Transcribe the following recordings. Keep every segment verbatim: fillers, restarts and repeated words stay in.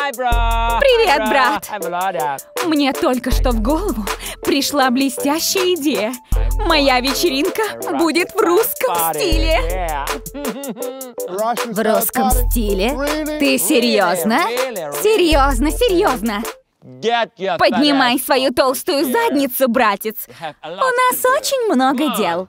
Привет, брат. Мне только что в голову пришла блестящая идея. Моя вечеринка будет в русском стиле. В русском стиле? Ты серьезно? Серьезно, серьезно. Поднимай свою толстую задницу, братец. У нас очень много дел.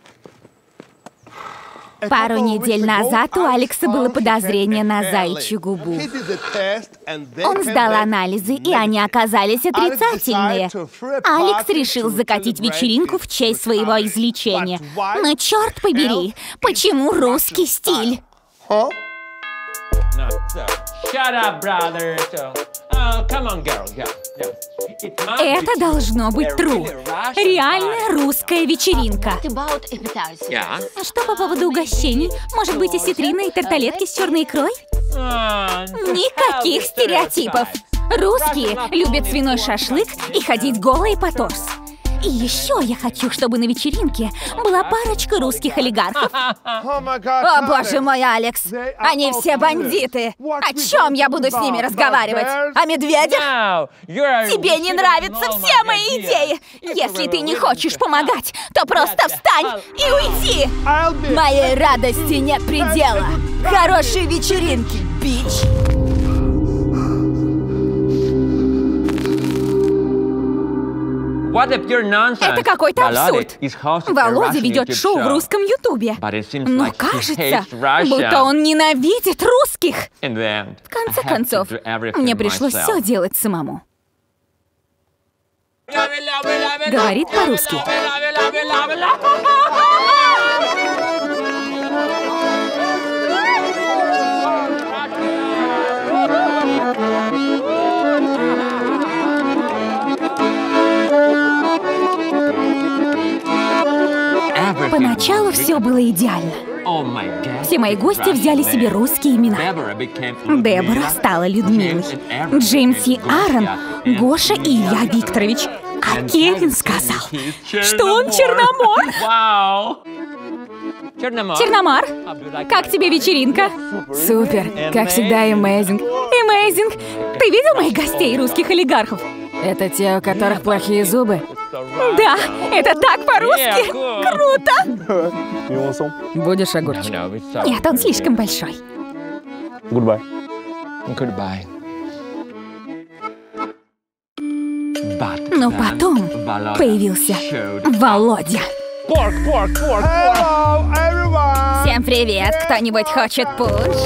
Пару недель назад у Алекса было подозрение на заячью губу. Он сдал анализы, и они оказались отрицательные. Алекс решил закатить вечеринку в честь своего излечения. Но черт побери, почему русский стиль? Это должно быть true. Реальная русская вечеринка. Что по поводу угощений? Может быть, осетрина и тарталетки с черной икрой? Никаких стереотипов. Русские любят свиной шашлык и ходить голые по торс. И еще я хочу, чтобы на вечеринке была парочка русских олигархов. О, боже мой, Алекс! Они все бандиты! О чем я буду с ними разговаривать? О медведях? Тебе не нравятся все мои идеи! Если ты не хочешь помогать, то просто встань и уйди! Моей радости нет предела! Хорошей вечеринки, бич! Это какой-то абсурд. Володя ведет шоу в русском ютубе. Но кажется, будто он ненавидит русских. В конце концов, мне пришлось все делать самому. Говорит по-русски. Поначалу все было идеально. Все мои гости взяли себе русские имена. Дебора стала Людмилой. Джеймс и Аарон, Гоша и Илья Викторович. А Кевин сказал, что он Черномор. Черномар, как тебе вечеринка? Супер, как всегда, amazing. Amazing. Ты видел моих гостей, русских олигархов? Это те, у которых плохие зубы? Да, это так по-русски! Круто! Будешь огурчик? Нет, он слишком большой. Goodbye. Goodbye. Но потом появился Володя. Порк, порк, порк, порк. Всем привет! Кто-нибудь хочет пунш?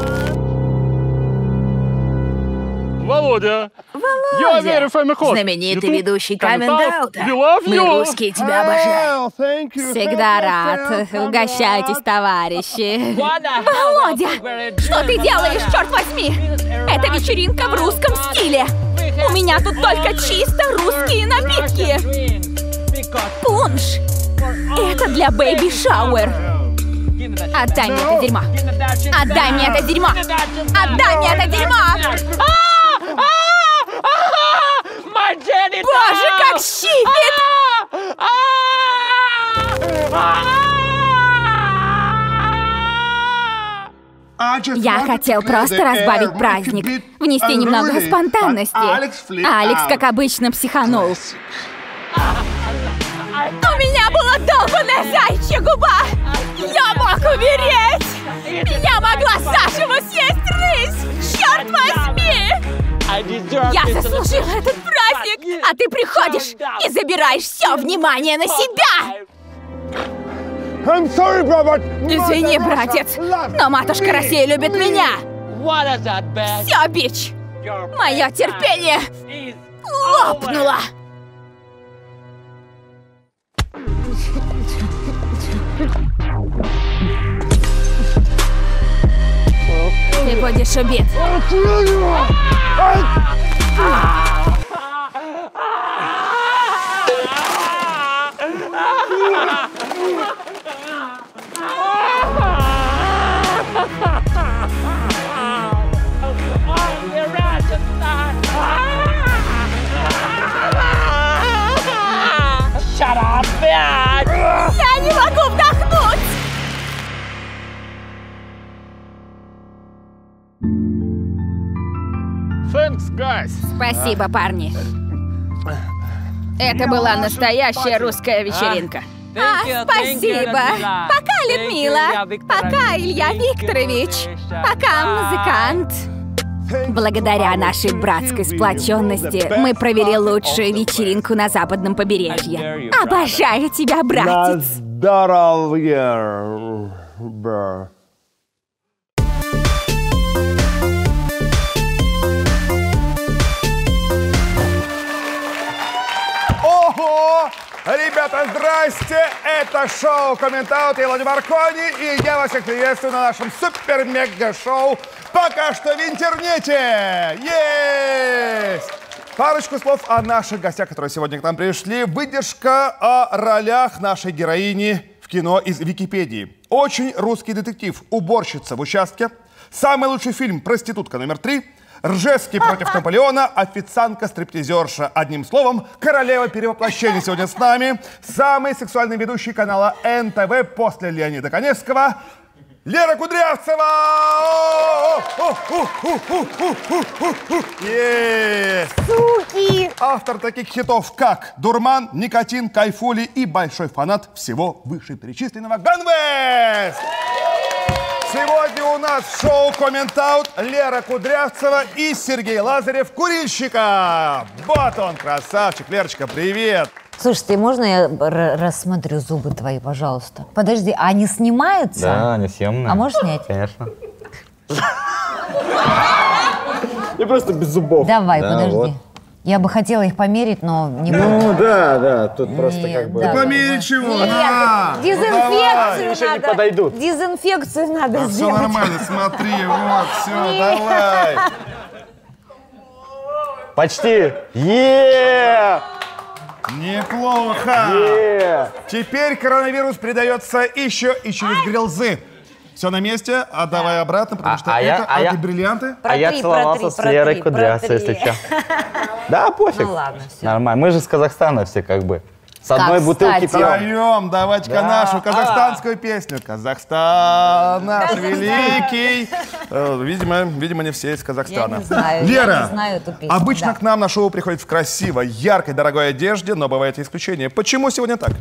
Володя! Володя! Знаменитый ведущий Камендауда. Мы, русские, тебя обожаем. Всегда рад. Угощайтесь, товарищи. Володя! Что ты делаешь, черт возьми? Это вечеринка в русском стиле. У меня тут только чисто русские напитки. Пунш. Это для бэйби-шауэр. Отдай мне это дерьмо. Отдай мне это дерьмо. Отдай мне это дерьмо. Боже, как щипит! Я хотел просто разбавить праздник, внести немного спонтанности. Алекс, как обычно, психанул. У меня была долбаная заячья губа! Я мог умереть! Я могла заживо съесть рысь! Черт возьми! Я заслужила этот праздник! А ты приходишь и забираешь все внимание на себя! Извини, братец, но матушка Россия любит меня! Все, бич! Мое терпение лопнуло! Ты будешь убит. Я не могу вдохнуть! Thanks, guys. Спасибо, парни. Это была настоящая русская вечеринка. А, спасибо. Пока, Людмила. Пока, Илья Викторович. Пока, музыкант. Благодаря нашей братской сплоченности мы провели лучшую вечеринку на западном побережье. Обожаю тебя, братец. Здоровье. Ого! Ребята, здрасте! Это шоу «Коммент-аут». Я Владимир Маркони, и я вас всех приветствую на нашем супер-мега-шоу «Пока что в интернете». Есть! Парочку слов о наших гостях, которые сегодня к нам пришли. Выдержка о ролях нашей героини в кино из Википедии. Очень русский детектив, уборщица в участке. Самый лучший фильм «Проститутка номер три». Ржевский против Наполеона, официантка-стриптизерша. Одним словом, королева перевоплощения сегодня с нами. Самый сексуальный ведущий канала эн тэ вэ после Леонида Каневского. Лера Кудрявцева! Есть! Суки! Автор таких хитов, как «Дурман», «Никотин», «Кайфули» и большой фанат всего вышеперечисленного Ганвест! Сегодня у нас в шоу «Коммент-аут» Лера Кудрявцева и Сергей Лазарев, курильщика. Вот он, красавчик. Лерочка, привет. Слушайте, можно я рассмотрю зубы твои, пожалуйста? Подожди, а они снимаются? Да, они съемные. А можешь снять? Конечно. И просто без зубов. Давай, Да, подожди. вот. Я бы хотела их померить, но не буду. Ну да, да, тут просто Нет, как бы... да. Померить чего? Нет, На! дезинфекцию Еще не надо. подойдут. Дезинфекцию надо Да все сделать. нормально, смотри, вот, все, Нет. давай. Почти. Е! Неплохо. Е! Теперь коронавирус передается еще и через грилзы. Все на месте, отдавай обратно, потому А- что а это я- а я- антибриллианты. А я Протри, целовался протри, с Лерой протри, Кудрявцевой, протри. если что. Да, пофиг. Ну ладно, всё. Нормально. Мы же с Казахстана все как бы. С одной Как, бутылки кстати. пьем. Втроем, давайте-ка Да. нашу казахстанскую песню. Казахстан наш великий. Э, Видимо, видимо, не все из Казахстана. Я не знаю, я Лера, не знаю эту песню, обычно да. к нам на шоу приходит в красивой, яркой, дорогой одежде, но бывает и исключение. Почему сегодня так?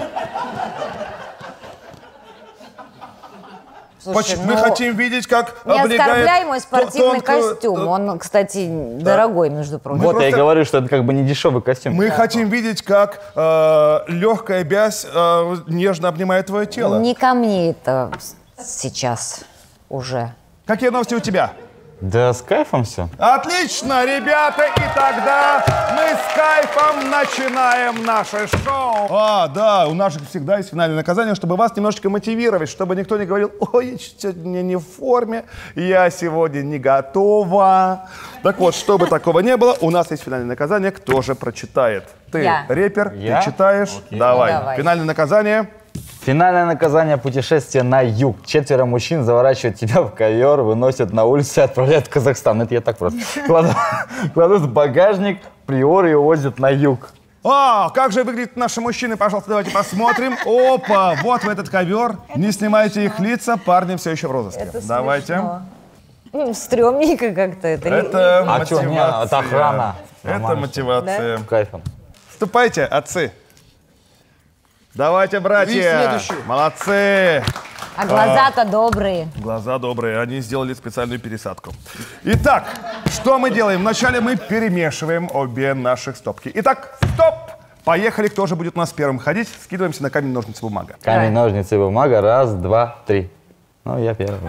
Слушай, Поч- Мы ну, хотим видеть, как не облегает оскорбляй мой тон- спортивный тонкую- костюм. Он, кстати, дорогой, между прочим. Вот я и просто- говорю, что это как бы не дешевый костюм. Мы хотим видеть, как э, легкая бязь э, нежно обнимает твое тело. Не ко мне это сейчас уже. Какие новости у тебя? Да с кайфом все. Отлично, ребята, и тогда мы с кайфом начинаем наше шоу. А, да, у нас же всегда есть финальное наказание, чтобы вас немножечко мотивировать, чтобы никто не говорил: ой, я сегодня не в форме, я сегодня не готова. Так вот, чтобы такого не было, у нас есть финальное наказание. Кто же прочитает? Ты Я. рэпер, Я? ты читаешь. Давай. Ну, давай. Финальное наказание. Финальное наказание — путешествие на юг. Четверо мужчин заворачивают тебя в ковер, выносят на улицу и отправляют в Казахстан. Это я так просто. Кладут, кладут в багажник, приор и увозят на юг. А, как же выглядят наши мужчины, пожалуйста, давайте посмотрим. Опа, вот в этот ковер. Не снимайте их лица, парни все еще в розыске. Это Давайте. смешно. Ну, стрёмненько как-то это. Это А чё, не, мотивация. это охрана. Это Нормально. мотивация. С кайфом. Вступайте, отцы. Давайте, И братья. следующий. Молодцы. А глаза-то добрые. Глаза добрые, они сделали специальную пересадку. Итак, что мы делаем? Вначале мы перемешиваем обе наших стопки. Итак, стоп! Поехали, кто же будет у нас первым ходить? Скидываемся на камень, ножницы, бумага. Камень, ножницы, бумага. Раз, два, три. Ну, я первый.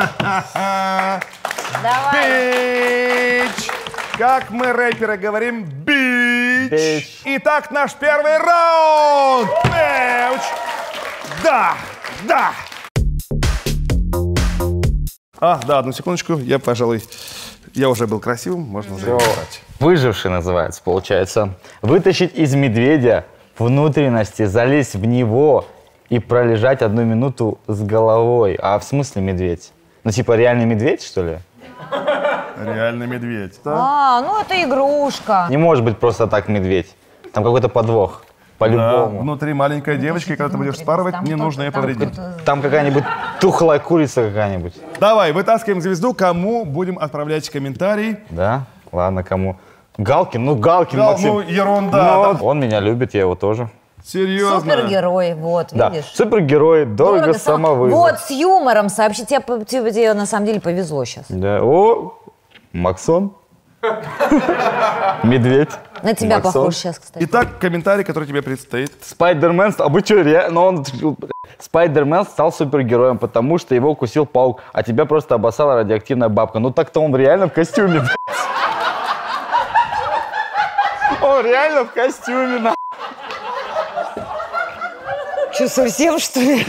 Давай. Бич! Как мы, рэперы, говорим, бич! Бич. Итак, наш первый раунд! Бич! Да! Да! А, да, одну секундочку, я, пожалуй, я уже был красивым, можно уже играть. Выживший называется, получается. Вытащить из медведя внутренности, залезть в него и пролежать одну минуту с головой. А в смысле медведь? Ну, типа реальный медведь, что ли? Реальный медведь. Да? А, ну это игрушка. Не может быть просто так медведь. Там какой-то подвох. Да, По-любому. внутри маленькая девочка, и когда ты будешь спарывать, Там не кто-то, нужно ее там повредить. кто-то. Там какая-нибудь тухлая курица какая-нибудь. Давай, вытаскиваем звезду, кому будем отправлять комментарий. Да? Ладно, кому? Галкин? Ну, Галкин, Гал, Максим. ну, ерунда. Ну, да. он меня любит, я его тоже. Серьезно? Супергерой, вот, Да, видишь? супергерой, дорого, Дорого, сам- самовывоз. Вот, с юмором сообщи. Тебе, тебе, тебе на самом деле повезло сейчас. Да, о, Максон. Медведь. На тебя Максон. похож сейчас, кстати. Итак, комментарий, который тебе предстоит. Спайдермен, а вы что, реально, он... Спайдермен стал супергероем, потому что его укусил паук, а тебя просто обоссала радиоактивная бабка. Ну так-то он реально в костюме, блядь. Он реально в костюме, на. Что, совсем, что ли?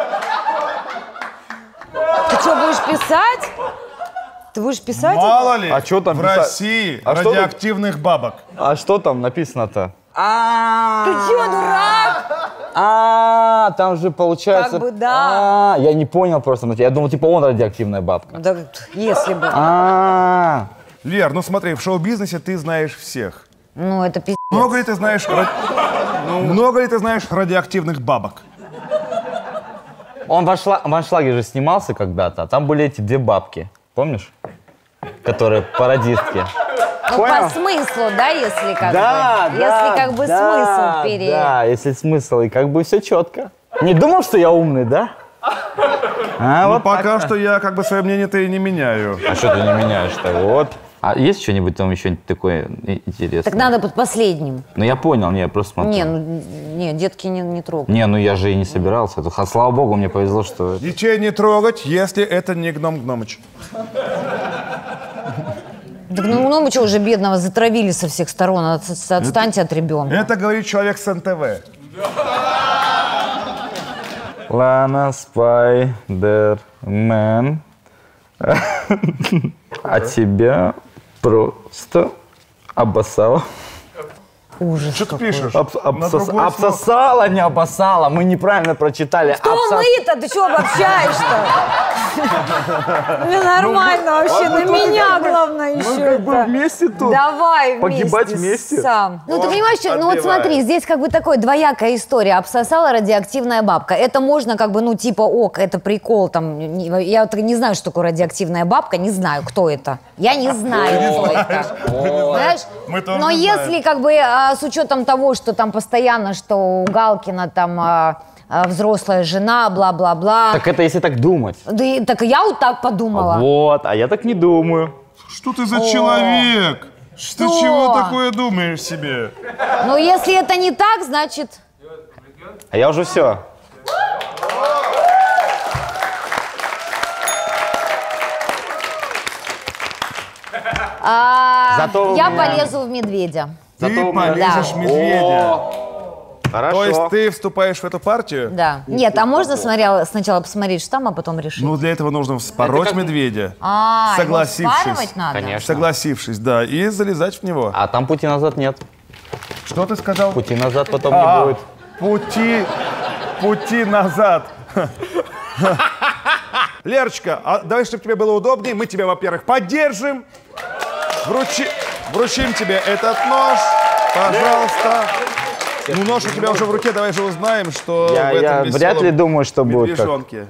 Ты что, будешь писать? Ты будешь писать? Мало ли, А чё там в писать? России А что радиоактивных бабок. А что там написано-то? Ты что, дурак? А, там же получается... Как бы да. А, я не понял просто. Я думал, типа он радиоактивная бабка. Да, если бы. А, Лер, ну смотри, в шоу-бизнесе ты знаешь всех. Ну, это пиздец. Много ли ты знаешь, ра- ну, много ли ты знаешь радиоактивных бабок? он в Аншла- в Аншлаге же снимался когда-то, а там были эти две бабки. Помнишь? Которые пародистки. Ну, Понял? по смыслу, да, если как Да, бы. да, Если как бы да, смысл пере... Да, если смысл, и как бы все четко. Не думал, что я умный, да? А, Ну, вот пока так-то. что я как бы свое мнение-то и не меняю. А что ты не меняешь-то? Вот. А есть что-нибудь там еще такое интересное? Так надо под последним. Ну я понял, не, я просто смотрю. Не, ну, не, детки не, не трогай. Не, ну я же и не собирался. А, слава богу, мне повезло, что... Детей не трогать, если это не гном Гномыч. Так ну, ну мы что, уже бедного затравили со всех сторон. От- Отстаньте от ребенка. Это говорит человек с эн тэ вэ. Лана Спайдермен. А тебя просто обоссала. Ужас Что ты какой. пишешь? Обс- На обсос- другое слово. обсосала, не обоссала. Мы неправильно прочитали. Кто Обсос- мы-то? Ты что обобщаешь-то? Ну, нормально вообще, на меня главное еще Мы как бы это. вместе тут. Давай Погибать вместе, вместе? сам. Ну, ты Он понимаешь, что, ну вот отбивает. смотри, здесь как бы такой двоякая история. Обсосала радиоактивная бабка. Это можно как бы, ну, типа, ок, это прикол. Там, не- я вот не знаю, что такое радиоактивная бабка, не знаю, кто это. Я не знаю, кто это. Знаешь? Мы тоже Но не если знаем. как бы а, с учетом того, что там постоянно, что у Галкина там а, а, взрослая жена, бла-бла-бла. Так это если так думать. Да и- так я вот так подумала. Вот, а я так не думаю. Что ты за человек? Ты Что? чего такое думаешь себе? Но если это не так, значит... А я уже все. а, Зато у я меня- полезу в медведя. Ты Зато у меня- полезешь Да. медведя. Хорошо. То есть ты вступаешь в эту партию? Да. Нет, а можно смотря, сначала посмотреть, что там, а потом решить? Ну, для этого нужно вспороть медведя, а, его согласившись. вспарывать надо? Конечно. согласившись, да, и залезать в него. А там пути назад нет. Что ты сказал? Пути назад потом А, не будет. Пути, пути назад. Лерочка, а давай, чтобы тебе было удобнее, мы тебя, во-первых, поддержим. Вручи, вручим тебе этот нож, пожалуйста. Ну, нож у тебя уже в руке, давай же узнаем, что Я, в этом я веселом вряд ли думаю, что будет как. медвежонке.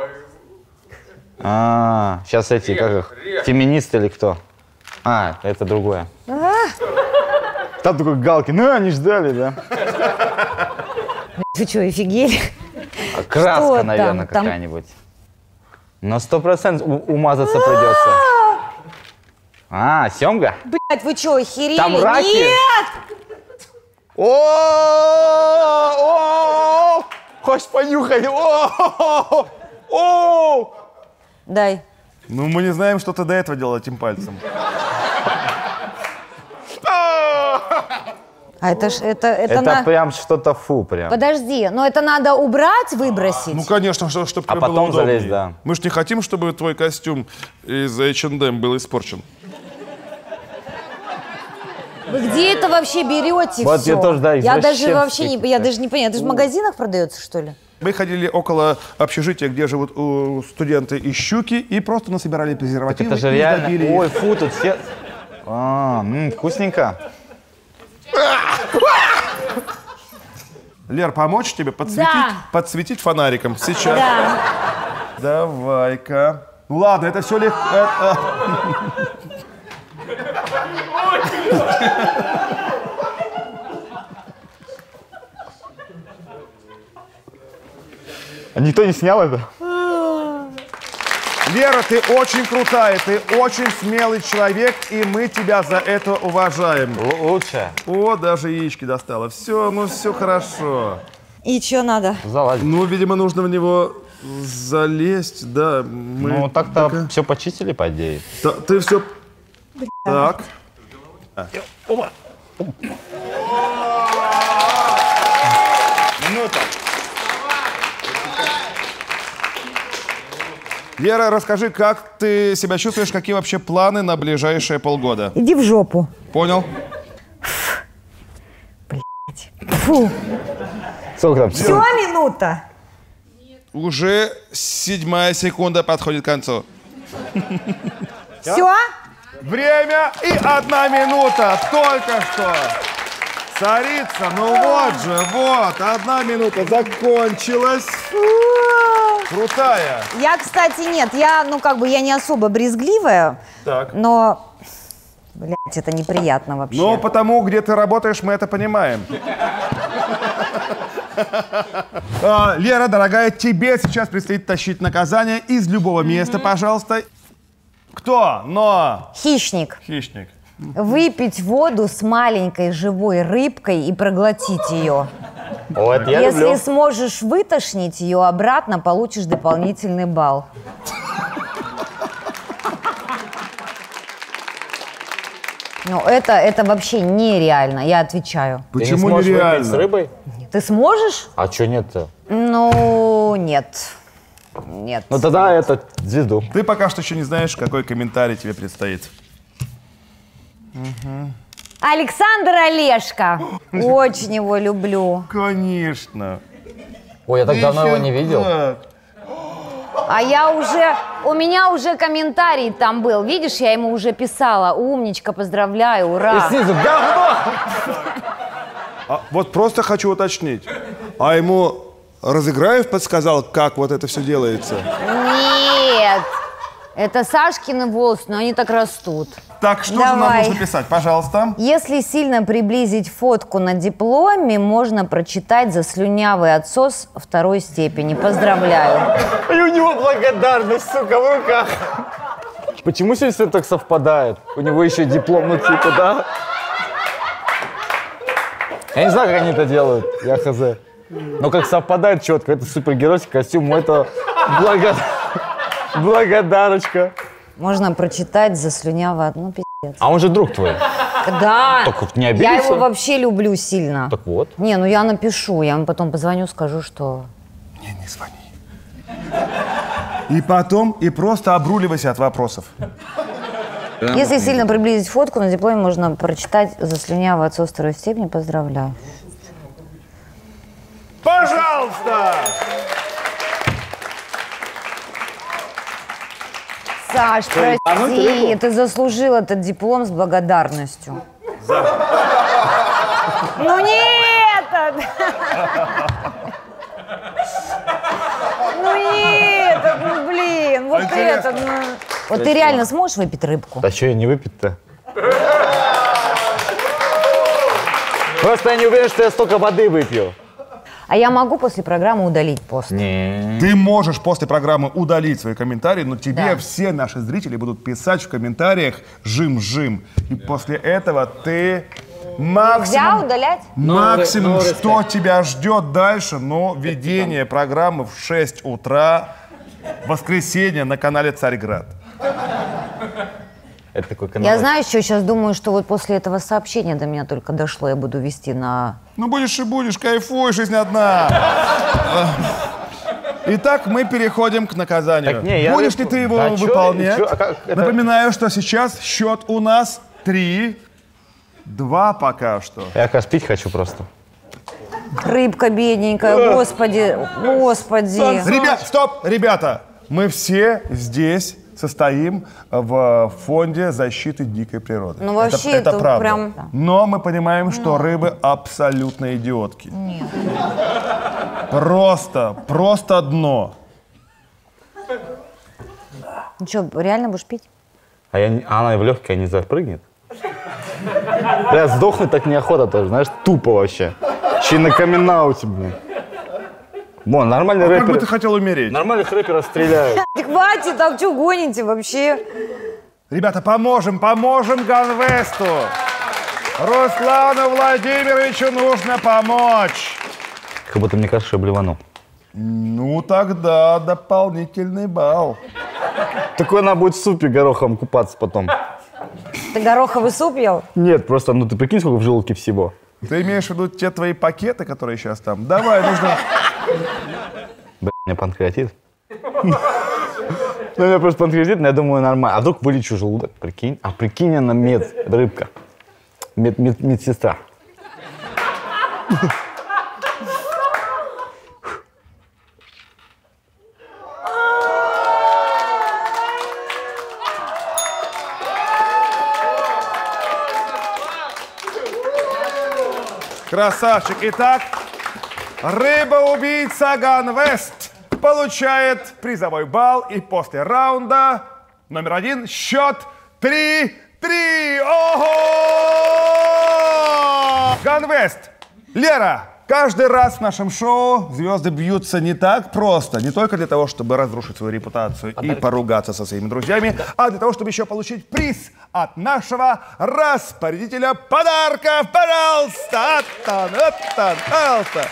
А, сейчас эти, как их, феминисты или кто? А, это другое. Там такой Галкин, ну они ждали, да? Вы что, офигели? А краска, Что там? наверное, Там- какая-нибудь. Но сто процентов у- умазаться придется. А, семга? Блять, вы что, охерели? Там раки? Нет! О, о, хочешь понюхать? О, о, Дай. Ну, мы не знаем, что ты до этого делал этим пальцем. А это ж, это, это, это на... прям что-то фу прям. Подожди, но это надо убрать, выбросить? Ну, конечно, чтобы тебе А было потом удобнее. залезть, да. Мы же не хотим, чтобы твой костюм из эйч энд эм был испорчен. Вы где это вообще берете Вот все? я тоже, да, Я даже извращенцы вообще не, я какие-то. даже не понимаю, это же в магазинах продается, что ли? Мы ходили около общежития, где живут э, студенты из Щуки, и просто насобирали презервативы Это же и реально. добили Ой, их. фу, тут все. А, м, вкусненько. Лер, помочь тебе подсветить, Да. подсветить фонариком сейчас? Да. Давай-ка. Ну ладно, это все легко. это- А никто не снял это? Лера, ты очень крутая, ты очень смелый человек, и мы тебя за это уважаем. Л- лучше. О, даже яички достала. Все, ну все хорошо. И что надо? Залазь. Ну, видимо, нужно в него залезть, да. Мы... Ну, так-то Так, все почистили, по идее. та- ты все... Так. Минута. Лера, расскажи, как ты себя чувствуешь, какие вообще планы на ближайшие полгода? Иди в жопу. Понял? Фу. Сколько там? Все, минута. Уже седьмая секунда подходит к концу. Все? Время и одна минута. Только что. Царица, ну вот же, вот, одна минута закончилась. Крутая. Я, кстати, нет, я, ну, как бы, я не особо брезгливая, Так. но, блядь, это неприятно вообще. Ну, потому, где ты работаешь, мы это понимаем. А, Лера, дорогая, тебе сейчас предстоит тащить наказание из любого места, пожалуйста. Кто? Но... Хищник. Хищник. Выпить воду с маленькой живой рыбкой и проглотить ее. О, это я Если люблю. сможешь вытошнить ее обратно, получишь дополнительный балл. Ну, это, это вообще нереально, я отвечаю. Ты не Почему сможешь выпить с нереально? рыбой? Ты сможешь? А что нет-то? Ну, нет. Нет. Ну тогда это звезду. Ты пока что еще не знаешь, какой комментарий тебе предстоит. Александр Олешко. Очень его люблю. Конечно. Ой, я так давно его не видел. Да. А я уже, у меня уже комментарий там был. Видишь, я ему уже писала. Умничка, поздравляю, И ура. снизу говно! А, вот просто хочу уточнить. А ему Разыграев подсказал, как вот это все делается? Нет. Это Сашкины волосы, но они так растут. Так, что же нам Давай. нужно писать? Пожалуйста. Если сильно приблизить фотку на дипломе, можно прочитать «Заслюнявый отсос второй степени». Поздравляю. И у него благодарность, сука, в руках. Почему сегодня все так совпадает? У него еще диплом, ну типа, да? Я не знаю, как они это делают, я хз. Но как совпадает четко. Это супергеройский костюм, это благо... благодарочка. Можно прочитать «Заслюнявый отсос». Ну, пиздец. А он же друг твой. Да. Так вот не Я обиделся? его вообще люблю сильно. Так вот. Не, ну я напишу, я ему потом позвоню, скажу, что... Не, не звони. И потом, и просто обруливайся от вопросов. Если сильно приблизить фотку, на дипломе можно прочитать «Заслюнявый отсос второй степени». Поздравляю. Пожалуйста! Саш, прости, ты заслужил этот диплом с благодарностью. Ну не этот! Ну не этот, ну блин, вот этот. ну. Вот ты реально сможешь выпить рыбку? Да что я не выпить-то? Просто я не уверен, что я столько воды выпью. А я могу после программы удалить пост? Не. Ты можешь после программы удалить свои комментарии, но тебе Да. все наши зрители будут писать в комментариях «жим-жим». И после этого ты Нельзя максимум, удалять? максимум что тебя ждет дальше, но ведение программы в шесть утра, воскресенье на канале «Царьград». Это такой канал. Я знаю, что сейчас думаю, что вот после этого сообщения до меня только дошло, я буду вести на... Ну будешь и будешь, кайфуй, жизнь одна. Итак, мы переходим к наказанию. Так не, я Будешь рыбку- ли ты его Да чё, выполнять? чё, а как это- Напоминаю, что сейчас счет у нас три, два пока что. Я как раз пить хочу просто. Рыбка бедненькая, господи, господи. Ребят, стоп, ребята, мы все здесь состоим в фонде защиты дикой природы. Ну, вообще, это правда. прям- Но мы понимаем, что рыбы абсолютно идиотки. Просто, просто дно. Ну что, реально будешь пить? А, я, не- а она в легкое не запрыгнет? Бля, сдохнуть так неохота тоже, знаешь, тупо вообще. Еще и на камин-ауте, блин. Вон, нормальный а рэпер. Как бы ты хотел умереть? Нормальных рэперов стреляют. Хватит, там что гоните вообще? Ребята, поможем, поможем Ганвесту. Руслану Владимировичу нужно помочь. Как будто мне кажется, что я блеванул. Ну тогда дополнительный балл. Такой она будет в супе горохом купаться потом. Ты гороховый суп ел? Нет, просто, ну ты прикинь, сколько в желудке всего. Ты имеешь в виду те твои пакеты, которые сейчас там? Давай, нужно... Бля, у меня панкреатит. Ну, у меня просто панкреатит, но я думаю, нормально. А вдруг вылечу желудок, прикинь? А прикинь, она мед, рыбка. Мед, мед, медсестра. Красавчик. Итак, рыба-убийца Ганвест получает призовой балл. И после раунда номер один счет три-три. Ого! Ганвест, Лера, каждый раз в нашем шоу звезды бьются не так просто. Не только для того, чтобы разрушить свою репутацию и поругаться со своими друзьями, а для того, чтобы еще получить приз от нашего распорядителя подарков. Пожалуйста! Пожалуйста!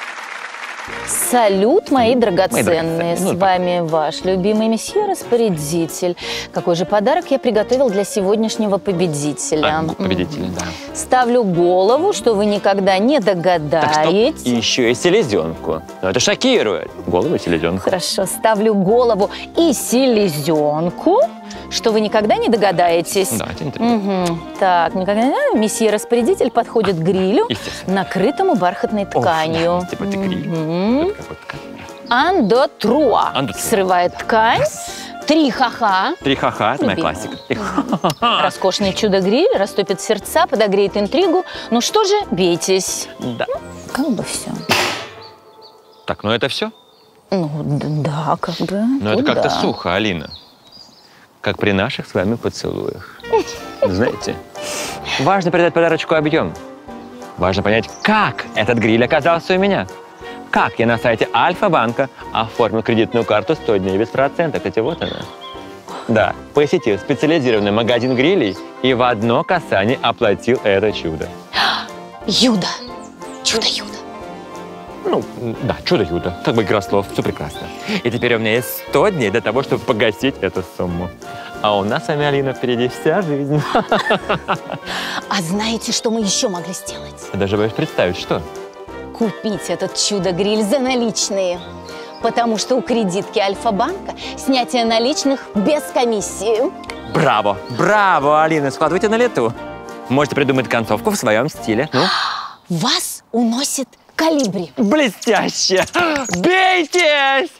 Салют, мои драгоценные, с вами ваш любимый месье распорядитель. Какой же подарок я приготовил для сегодняшнего победителя? А, победителя, да. Ставлю голову, что вы никогда не догадаетесь. И еще и селезенку. Но это шокирует. Голову и селезенку. Хорошо, ставлю голову и селезенку, что вы никогда не догадаетесь. Да, это интересно. Угу. Так, никогда не месье распорядитель подходит к грилю, накрытому бархатной тканью. О, да, типа это гриль. Угу. Это какой ткань? Андотруа. Андотруа. Срывает ткань. Три ха-ха. Три ха-ха, это моя Любимая. классика. Роскошный чудо-гриль растопит сердца, подогреет интригу. Ну что же, бейтесь. Да. Как бы все. Так, ну это все? Ну да, как бы. Но это Тут как-то да. сухо, Алина. Как при наших с вами поцелуях. Знаете, важно придать подарочку объем. Важно понять, как этот гриль оказался у меня. Как я на сайте Альфа-банка оформил кредитную карту сто дней без процентов. Кстати, вот она. Да, посетил специализированный магазин грилей и в одно касание оплатил это чудо. Юда. Чудо-юдо. Ну, да, чудо-юдо. Как бы игра слов, все прекрасно. И теперь у меня есть сто дней для того, чтобы погасить эту сумму. А у нас с вами, Алина, впереди вся жизнь. А знаете, что мы еще могли сделать? Я даже боюсь представить, что? Купить этот чудо-гриль за наличные. Потому что у кредитки Альфа-банка снятие наличных без комиссии. Браво! Браво, Алина! Складывайте на лету. Можете придумать концовку в своем стиле. Ну? Вас уносит колибри. Блестяще! Бейтесь!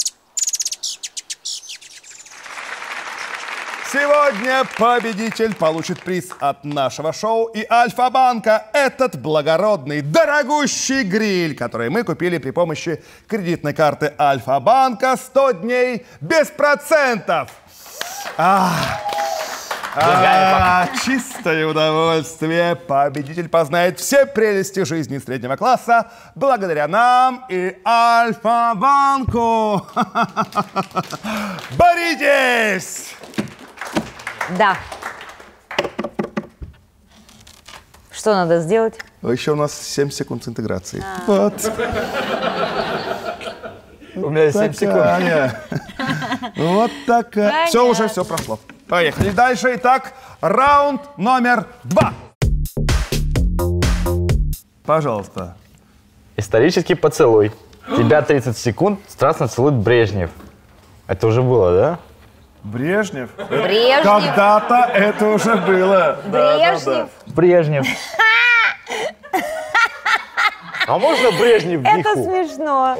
Сегодня победитель получит приз от нашего шоу и Альфа-банка. Этот благородный, дорогущий гриль, который мы купили при помощи кредитной карты Альфа-банка. сто дней без процентов. А, а, чистое удовольствие. Победитель познает все прелести жизни среднего класса благодаря нам и Альфа-банку. Боритесь! Да. Что надо сделать? Еще у нас семь секунд интеграции. Вот. У меня есть семь секунд. Вот такая. Все, уже все прошло. Поехали дальше. Итак, раунд номер два. Пожалуйста. Исторический поцелуй. Тебя тридцать секунд страстно целует Брежнев. Это уже было, да? Брежнев? Брежнев. Когда-то это уже было. Брежнев. Брежнев. А можно Брежнев в Это Виху? смешно.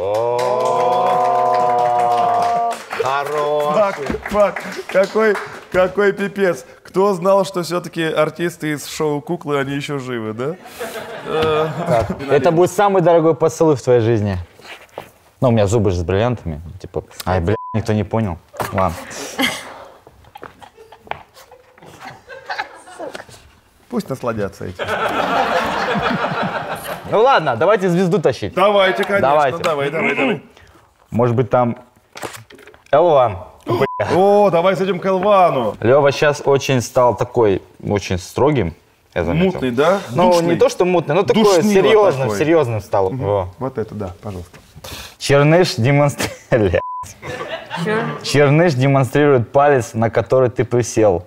Хорош. Так, так, какой, какой пипец. Кто знал, что все-таки артисты из шоу «Куклы», они еще живы, да? Это будет самый дорогой поцелуй в твоей жизни. Ну, у меня зубы же с бриллиантами. Типа, ай, бля, никто не понял. Ладно. Пусть насладятся этим. Ну ладно, давайте звезду тащить. Давайте, конечно, Давайте. давай, давай, давай. Может быть, там Элван. О, давай зайдем к Элвану. Лева сейчас очень стал такой, очень строгим, я заметил. Мутный, да? Ну, Душный. не то, что мутный, но такой Душнило серьезным, такой. серьезным стал. Во. Вот это, да, пожалуйста. Черныш демонстрирует... Черныш демонстрирует палец, на который ты присел.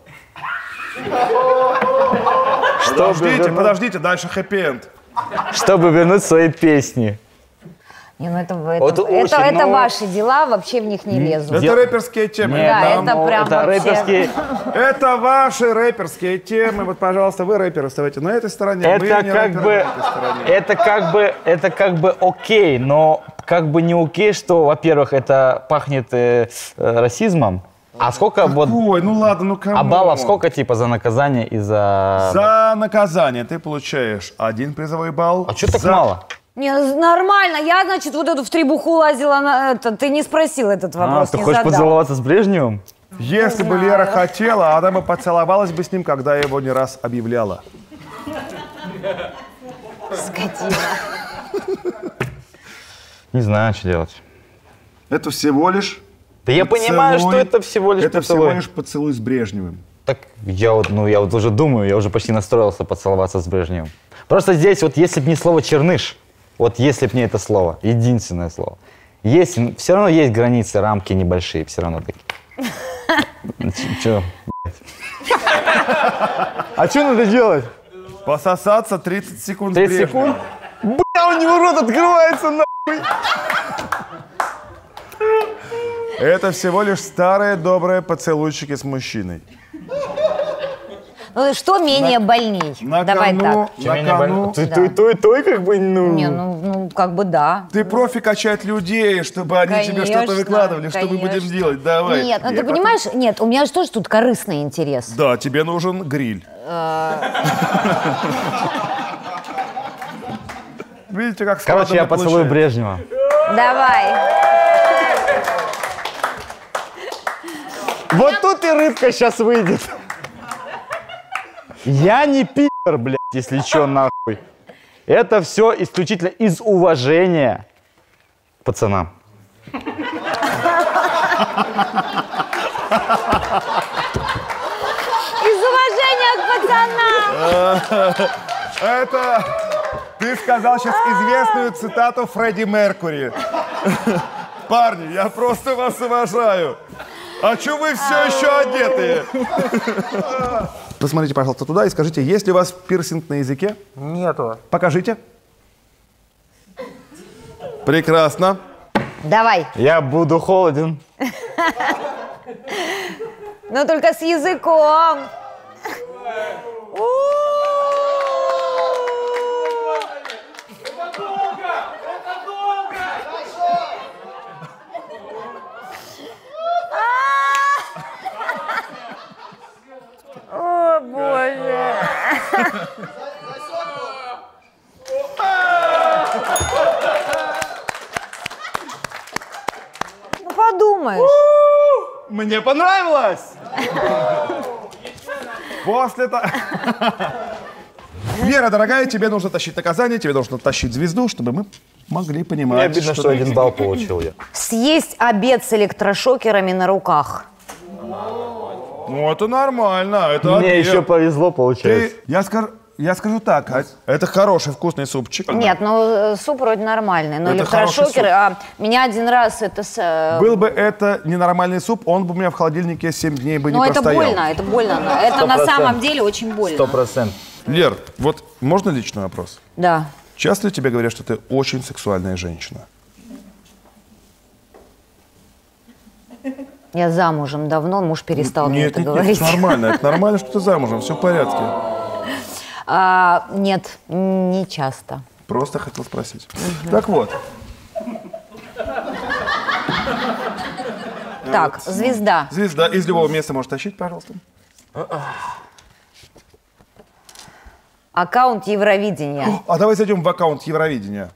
Подождите, вернуть- подождите, дальше хэппи-энд. Чтобы вернуть свои песни. Не, ну это, это, Вот это, очень, это ну- ваши дела, вообще в них не лезу. Это Дел- рэперские темы. Да, Да, это ну, прям это вообще- рэперские... Это ваши рэперские темы. Вот, пожалуйста, вы рэперы вставайте на этой стороне. мы Это не как рэперы бы, на этой стороне. это как бы, это как бы окей, но как бы не окей, что, во-первых, это пахнет э, э, расизмом. А сколько вот, Ой, ну ладно, ну кому? а баллов сколько типа за наказание и за... За наказание ты получаешь один призовой балл. А что так За- мало? Не, ну, нормально. Я, значит, вот эту в требуху лазила на это. Ты не спросил этот А, вопрос, ты не хочешь задал. поцеловаться с Брежневым? Если бы Лера хотела, она бы поцеловалась бы с ним, когда я его не раз объявляла. Скотина. Не знаю, что делать. Это всего лишь Да я понимаю, поцелуй. что это всего лишь Это поцелуй. всего лишь поцелуй с Брежневым. Так я вот, ну, я вот уже думаю, я уже почти настроился поцеловаться с Брежневым. Просто здесь вот если бы не слово «черныш», вот если бы не это слово, единственное слово, есть, все равно есть границы, рамки небольшие, все равно такие. Че? А что надо делать? Пососаться тридцать секунд. с тридцать Брежневым. секунд? Бля, у него рот открывается, нахуй! Это всего лишь старые добрые поцелуйчики с мужчиной. Ну, что менее больней? На Давай кону, так. на кону. Ты, Да. ты, той, той, как бы, ну... Не, ну, ну, как бы да. Ты профи качать людей, чтобы они тебе что-то Конечно, выкладывали. Что мы будем конечно. делать? Давай. Нет, ну Я ты потом- понимаешь, нет, у меня же тоже тут корыстный интерес. Да, тебе нужен гриль. Видите, как Короче, я складно поцелую получается. Брежнева. Давай. Вот тут и рыбка сейчас выйдет. Я не пи***р, блядь, если чё, нахуй. Это все исключительно из уважения к пацанам. Из уважения к пацанам. Это ты сказал сейчас известную цитату Фредди Меркури. Парни, я просто вас уважаю. А чё вы все еще одетые? Посмотрите, пожалуйста, туда и скажите, есть ли у вас пирсинг на языке? Нету. Покажите. Прекрасно. Давай. Я буду холоден. Но только с языком. О, боже. Ну, подумаешь. Мне понравилось! После того... Вера, дорогая, тебе нужно тащить наказание, тебе нужно тащить звезду, чтобы мы могли понимать, Мне обидно, что ты- один балл получил я. Съесть обед с электрошокерами на руках. Ну, это нормально, это Мне обед. еще повезло, получается. Ты- Я скажу... Я скажу так, а, это хороший вкусный супчик. Нет, ну э, суп вроде нормальный, но Это хороший электрошокеры, суп. а меня один раз это с... э, Был бы это ненормальный суп, он бы у меня в холодильнике семь дней бы не Ну это простоял. больно, это больно. Это на процентов. самом деле очень Сто больно. процентов. Лер, вот можно личный вопрос? Да. Часто ли тебе говорят, что ты очень сексуальная женщина? Я замужем давно, муж перестал мне Нет, это нет, нет, говорить. это нормально, это нормально, что ты замужем, все в порядке. А, нет, не часто. Просто хотел спросить. Так вот, Так, звезда. звезда из любого места можешь тащить, пожалуйста. Аккаунт Евровидения. А давай зайдем в аккаунт Евровидения.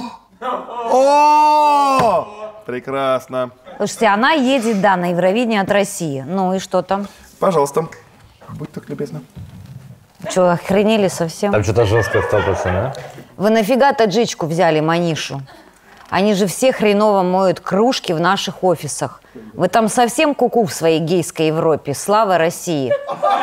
О! Прекрасно. Слушайте, она едет, да, на Евровидение от России. Ну и что там? Пожалуйста, будь так любезна. Что, охренели совсем? Там что-то жесткое стопается, да? Вы нафига таджичку взяли, Манишу? Они же все хреново моют кружки в наших офисах. Вы там совсем куку в своей гейской Европе. Слава России.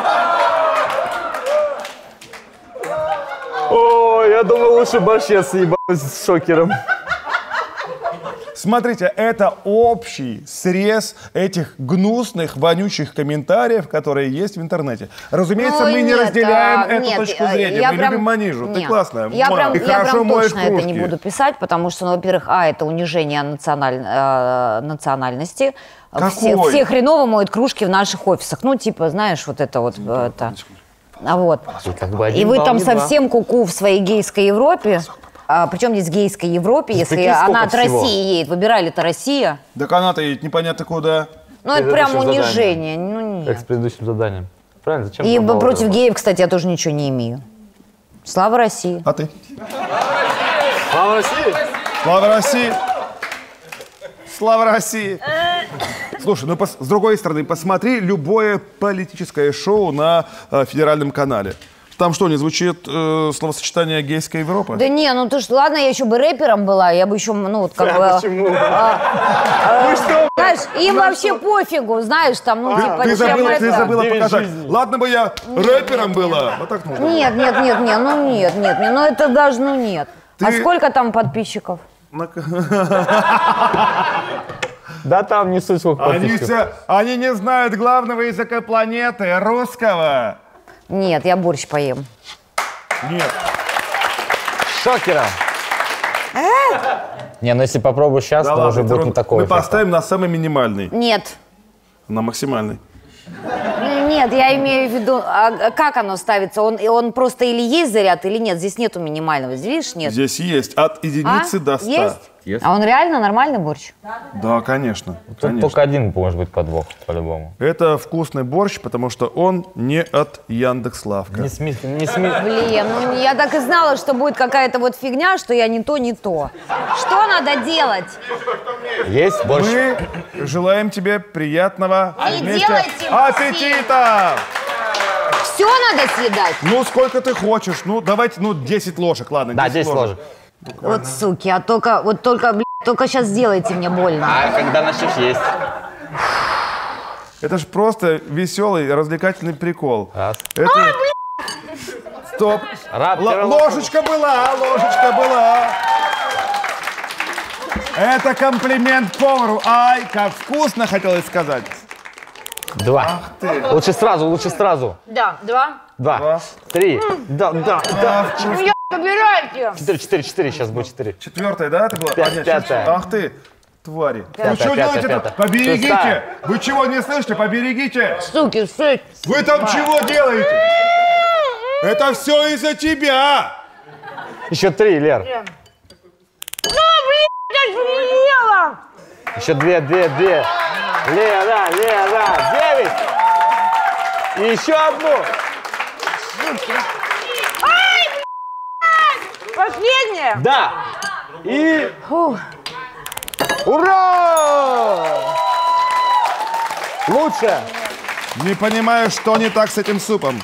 О, я думал, лучше борщец съебать с шокером. Смотрите, это общий срез этих гнусных, вонючих комментариев, которые есть в интернете. Разумеется, Ой, мы не нет, разделяем а, эту нет, точку я зрения. Мы прям- любим Манижу. Ты нет. классная. Я Муа. прям, Ты я хорошо прям моешь точно это не кружки. буду писать, потому что, ну, во-первых, а, это унижение националь- э, национальности. Все, Какой? все хреново моют кружки в наших офисах. Ну, типа, знаешь, вот это вот. э, Это. А вот. Как бы И один вы балл, там не два. совсем куку в своей гейской Европе. А, причем здесь гейской Европе, если прикинь, она сколько от всего. России едет. Выбирали-то Россия. Да каната едет непонятно куда. Ну, это Это прям еще задание. унижение. Ну, Как нет. с предыдущим заданием. Правильно? Зачем? И два балла против давать? геев, кстати, я тоже ничего не имею. Слава России. А ты? Слава России! Слава России! Слава России! Слушай, ну пос- с другой стороны, посмотри любое политическое шоу на э, федеральном канале. Там что, не звучит э, словосочетание «гейская Европа»? Да не, ну ты ж, ладно, я еще бы рэпером была, я бы еще, ну, вот как бы... Почему? а, а, Знаешь, им вообще пофигу, знаешь, там, ну, типа... Ты чем забыла, это? ты забыла Девять показать. жизней. Ладно бы я рэпером была. Вот так нужно. Нет, нет, нет, нет, ну нет, нет, нет, ну это даже, ну нет. А Ты- сколько там подписчиков? Да там не суть сколько Они, подписчиков. все, они не знают главного языка планеты, русского. Нет, я борщ поем. Нет. Шокером. Не, ну если попробую сейчас, Да то ладно, уже это будет рон- не такого Мы эффекта. поставим на самый минимальный, Нет. на максимальный. Нет, я имею в виду, а как оно ставится? Он, и он просто или есть заряд, или нет? Здесь нету минимального, здесь, видишь, нет. Здесь есть от единицы А? до ста. Есть? Есть. А он реально нормальный борщ? Да, конечно. Тут конечно. только один может быть подвох, по-любому. Это вкусный борщ, потому что он не от Яндекс.Лавка. Не сми... Не сми... Блин, ну я так и знала, что будет какая-то вот фигня, что я не то, не то. Что надо делать? Есть борщ? Мы желаем тебе приятного Не вместе делайте аппетита! Все надо съедать? Ну, сколько ты хочешь. Ну, давайте, ну, десять ложек, ладно. Да, десять ложек. Вот суки, а только, вот только, блядь, только сейчас сделайте мне больно. А когда начнешь есть? Это же просто веселый, развлекательный прикол. Раз. Это... Стоп. Рад, Л- первый ложечка была, ложечка была. Это комплимент повару. Ай, как вкусно, хотелось сказать. Два. Лучше сразу, лучше сразу. Да, два. Два. Два. Три. Да, да, да. Ну, я, выбирайте. Четыре, четыре, четыре. Сейчас будет четыре. Четвертая, да, это была? Пять- А, нет, пятая. сейчас- Ах ты, твари. Пятая, Вы что пятая, делаете? пятая. Поберегите. Шестая. Вы чего не слышите? Поберегите. Суки, суки. Вы там чего делаете? Это все из-за тебя. Еще три, Лер. Ну, блин, я же не ела. Еще две, две, две. Лера, Лера. Девять. И еще одну. Последняя. Да. И... Фух. Ура! Лучше. Не понимаю, что не так с этим супом.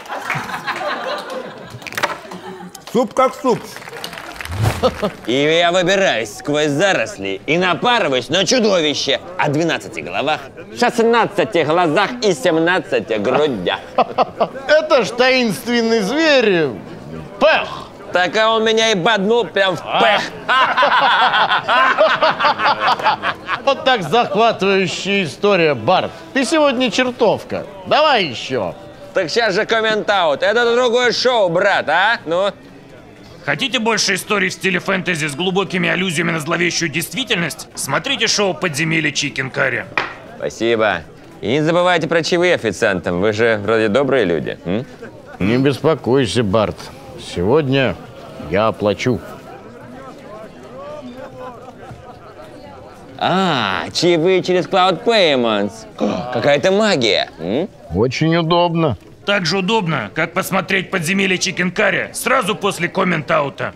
Суп как суп. И я выбираюсь сквозь заросли и напарываюсь на чудовище о двенадцати головах, шестнадцати глазах и семнадцати грудях. Это ж таинственный зверь. Пэх. Так а он меня и боднул прям в пэх. Вот так захватывающая история, Барт. Ты сегодня чертовка. Давай еще. Так сейчас же коммент-аут. Это другое шоу, брат, а? Ну? Хотите больше историй в стиле фэнтези с глубокими аллюзиями на зловещую действительность? Смотрите шоу «Подземелье Чикен Карри». Спасибо. И не забывайте про чаевые официантам. Вы же вроде добрые люди. М? Не беспокойся, Барт. Сегодня я оплачу. А, чаевые через Cloud Payments. Какая-то магия. М? Очень удобно. Так же удобно, как посмотреть «Подземелье Чикен Карри» сразу после коммент-аута.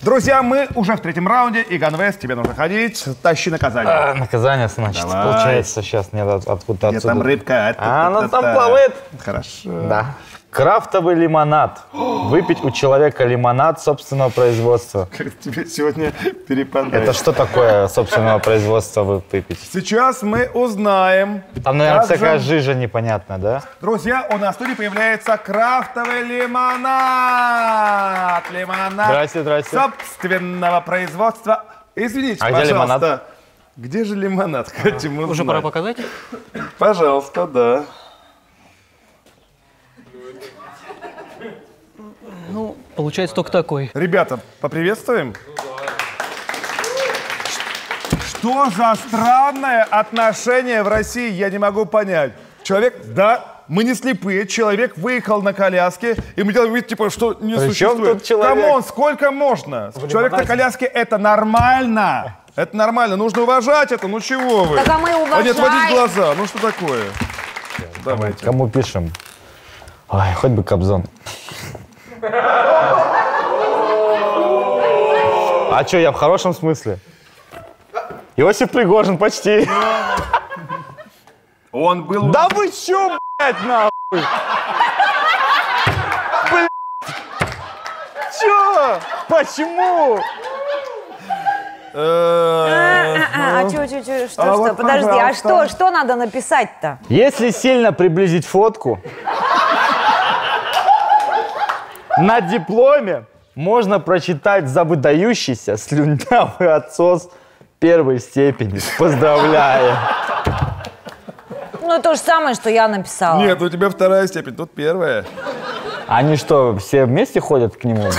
Друзья, мы уже в третьем раунде, и Ганвест, тебе нужно ходить, тащи наказание. А, наказание, значит, Давай. Получается, сейчас нет от- откуда-то Где отсюда. там рыбка? А, она там плавает. Хорошо. Да. Крафтовый лимонад. Выпить у человека лимонад собственного производства. Как тебе сегодня перепадает. Это что такое собственного производства выпить? Сейчас мы узнаем. Там, наверное, как всякая же- жижа непонятная, да? Друзья, у нас в студии появляется крафтовый лимонад. Лимонад Здрасте, здрасте. собственного производства. Извините, А где пожалуйста. лимонад? Где же лимонад? Хотим мы Уже узнать. пора показать? Пожалуйста, да. Ну, получается только такой. Ребята, поприветствуем. Что за странное отношение в России, я не могу понять. Человек, да, мы не слепые, человек выехал на коляске, и мы делаем вид, типа, что не При чем существует. тут человек? Камон, сколько можно? Человек на коляске — это нормально. Это нормально, нужно уважать это, ну чего вы? Так, а мы А не отводить уважаем. глаза, ну что такое? Давайте. Кому пишем? Ой, хоть бы Кобзон. А что, я в хорошем смысле? Иосиф Пригожин почти. Он был... Да вы чё, блядь, нахуй? Блядь. Чё? Почему? А, а, чё, чё, чё, что, А что? вот, Подожди, а пожалуйста. что, что надо написать-то? Если сильно приблизить фотку, на дипломе можно прочитать за выдающийся слюнявый отсос первой степени. Поздравляю. Ну, то же самое, что я написала. Нет, у тебя вторая степень, тут первая. Они что, все вместе ходят к нему?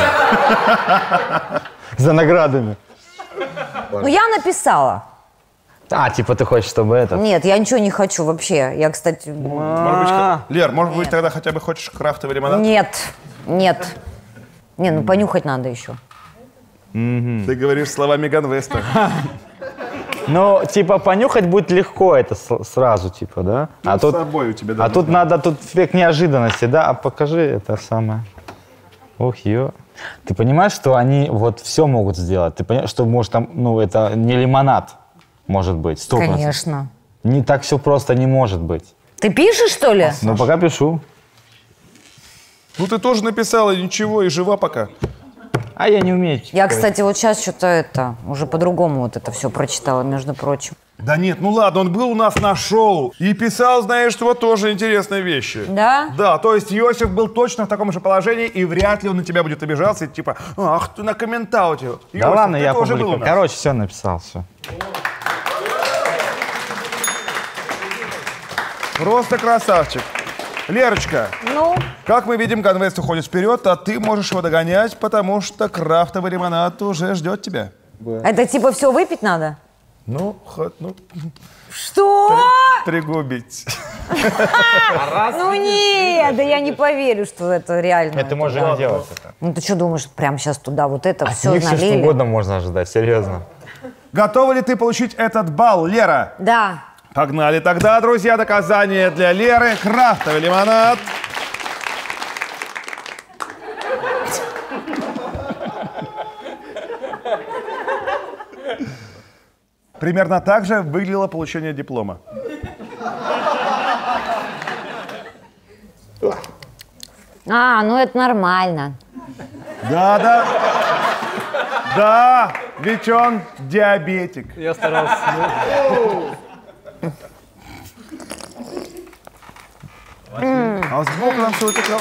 За наградами? Ну, я написала. А, типа ты хочешь, чтобы это... Нет, я ничего не хочу вообще. Я, кстати... Может быть, х- Лер, может быть, тогда хотя бы хочешь крафтовый лимонад? Нет, нет. Не, ну понюхать надо еще. Ты говоришь словами Ганвеста. Ну, типа, понюхать будет легко это с- сразу, типа, да? А С тут, собой у тебя а должно тут быть. надо, тут век неожиданности, да? А покажи это самое. Ох, ё. Ты понимаешь, что они вот все могут сделать? Ты понимаешь, что может там, ну, это не лимонад, может быть, сто процентов. Конечно. Не так все просто не может быть. Ты пишешь, что ли? Ну, пока пишу. Ну ты тоже написала, ничего, и жива пока. А я не умею. Я, кстати, вот сейчас что-то это, уже по-другому вот это все прочитала, между прочим. Да нет, ну ладно, он был у нас на шоу и писал, знаешь, что вот тоже интересные вещи. Да? Да, то есть Иосиф был точно в таком же положении, и вряд ли он на тебя будет обижаться, и типа, ах, ты на комментауте. Да Иосиф, ладно, ты я тоже был у публикую. нас. Короче, все написал, все. Просто красавчик. Лерочка, Ну, как мы видим, Ганвест уходит вперед, а ты можешь его догонять, потому что крафтовый лимонад уже ждет тебя. это типа все выпить надо? Ну, хоть, ну, Что? пригубить. Ну нет, да я не поверю, что это реально. Это можно делать. Это. Ну ты что думаешь, прямо сейчас туда вот это От все них все что налили? угодно можно ожидать, серьезно. Готова ли ты получить этот балл, Лера? Да. Погнали тогда, друзья, наказание для Леры. Крафтовый лимонад. Примерно так же выглядело получение диплома. А, ну это нормально. Да, да. Да, ведь он диабетик. Я старался. А сбоку нам все утекло.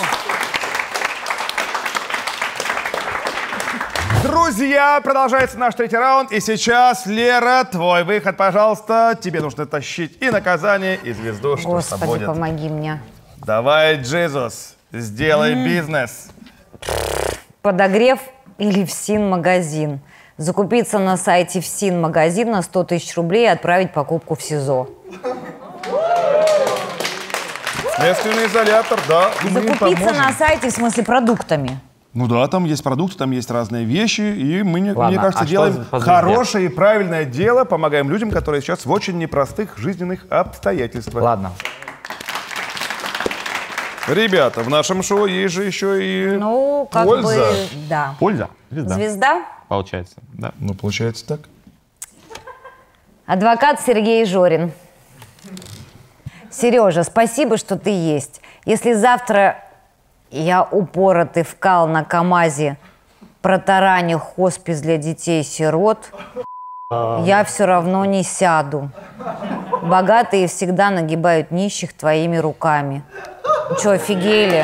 Друзья, продолжается наш третий раунд. И сейчас, Лера, твой выход, пожалуйста. Тебе нужно тащить и наказание, и звезду, что Господи, будет. помоги мне. Давай, Джизус, сделай бизнес. Подогрев или ФСИН-магазин. Закупиться на сайте ФСИН-магазин на сто тысяч рублей и отправить покупку в СИЗО. Следственный изолятор, да. мы им Закупиться поможем. на сайте, в смысле, продуктами. Ну да, там есть продукты, там есть разные вещи, и мы, мне, Ладно, мне кажется, а что делаем по звезде? хорошее и правильное дело, помогаем людям, которые сейчас в очень непростых жизненных обстоятельствах. Ладно. Ребята, в нашем шоу есть же еще и Ну, как польза. бы, да. Польза. Звезда. Звезда? Получается, да. Ну, получается так. Адвокат Сергей Жорин. Сережа, спасибо, что ты есть. Если завтра я упоротый вкал на КамАЗе протараню хоспис для детей-сирот, я все равно не сяду. Богатые всегда нагибают нищих твоими руками. Ну что, офигели?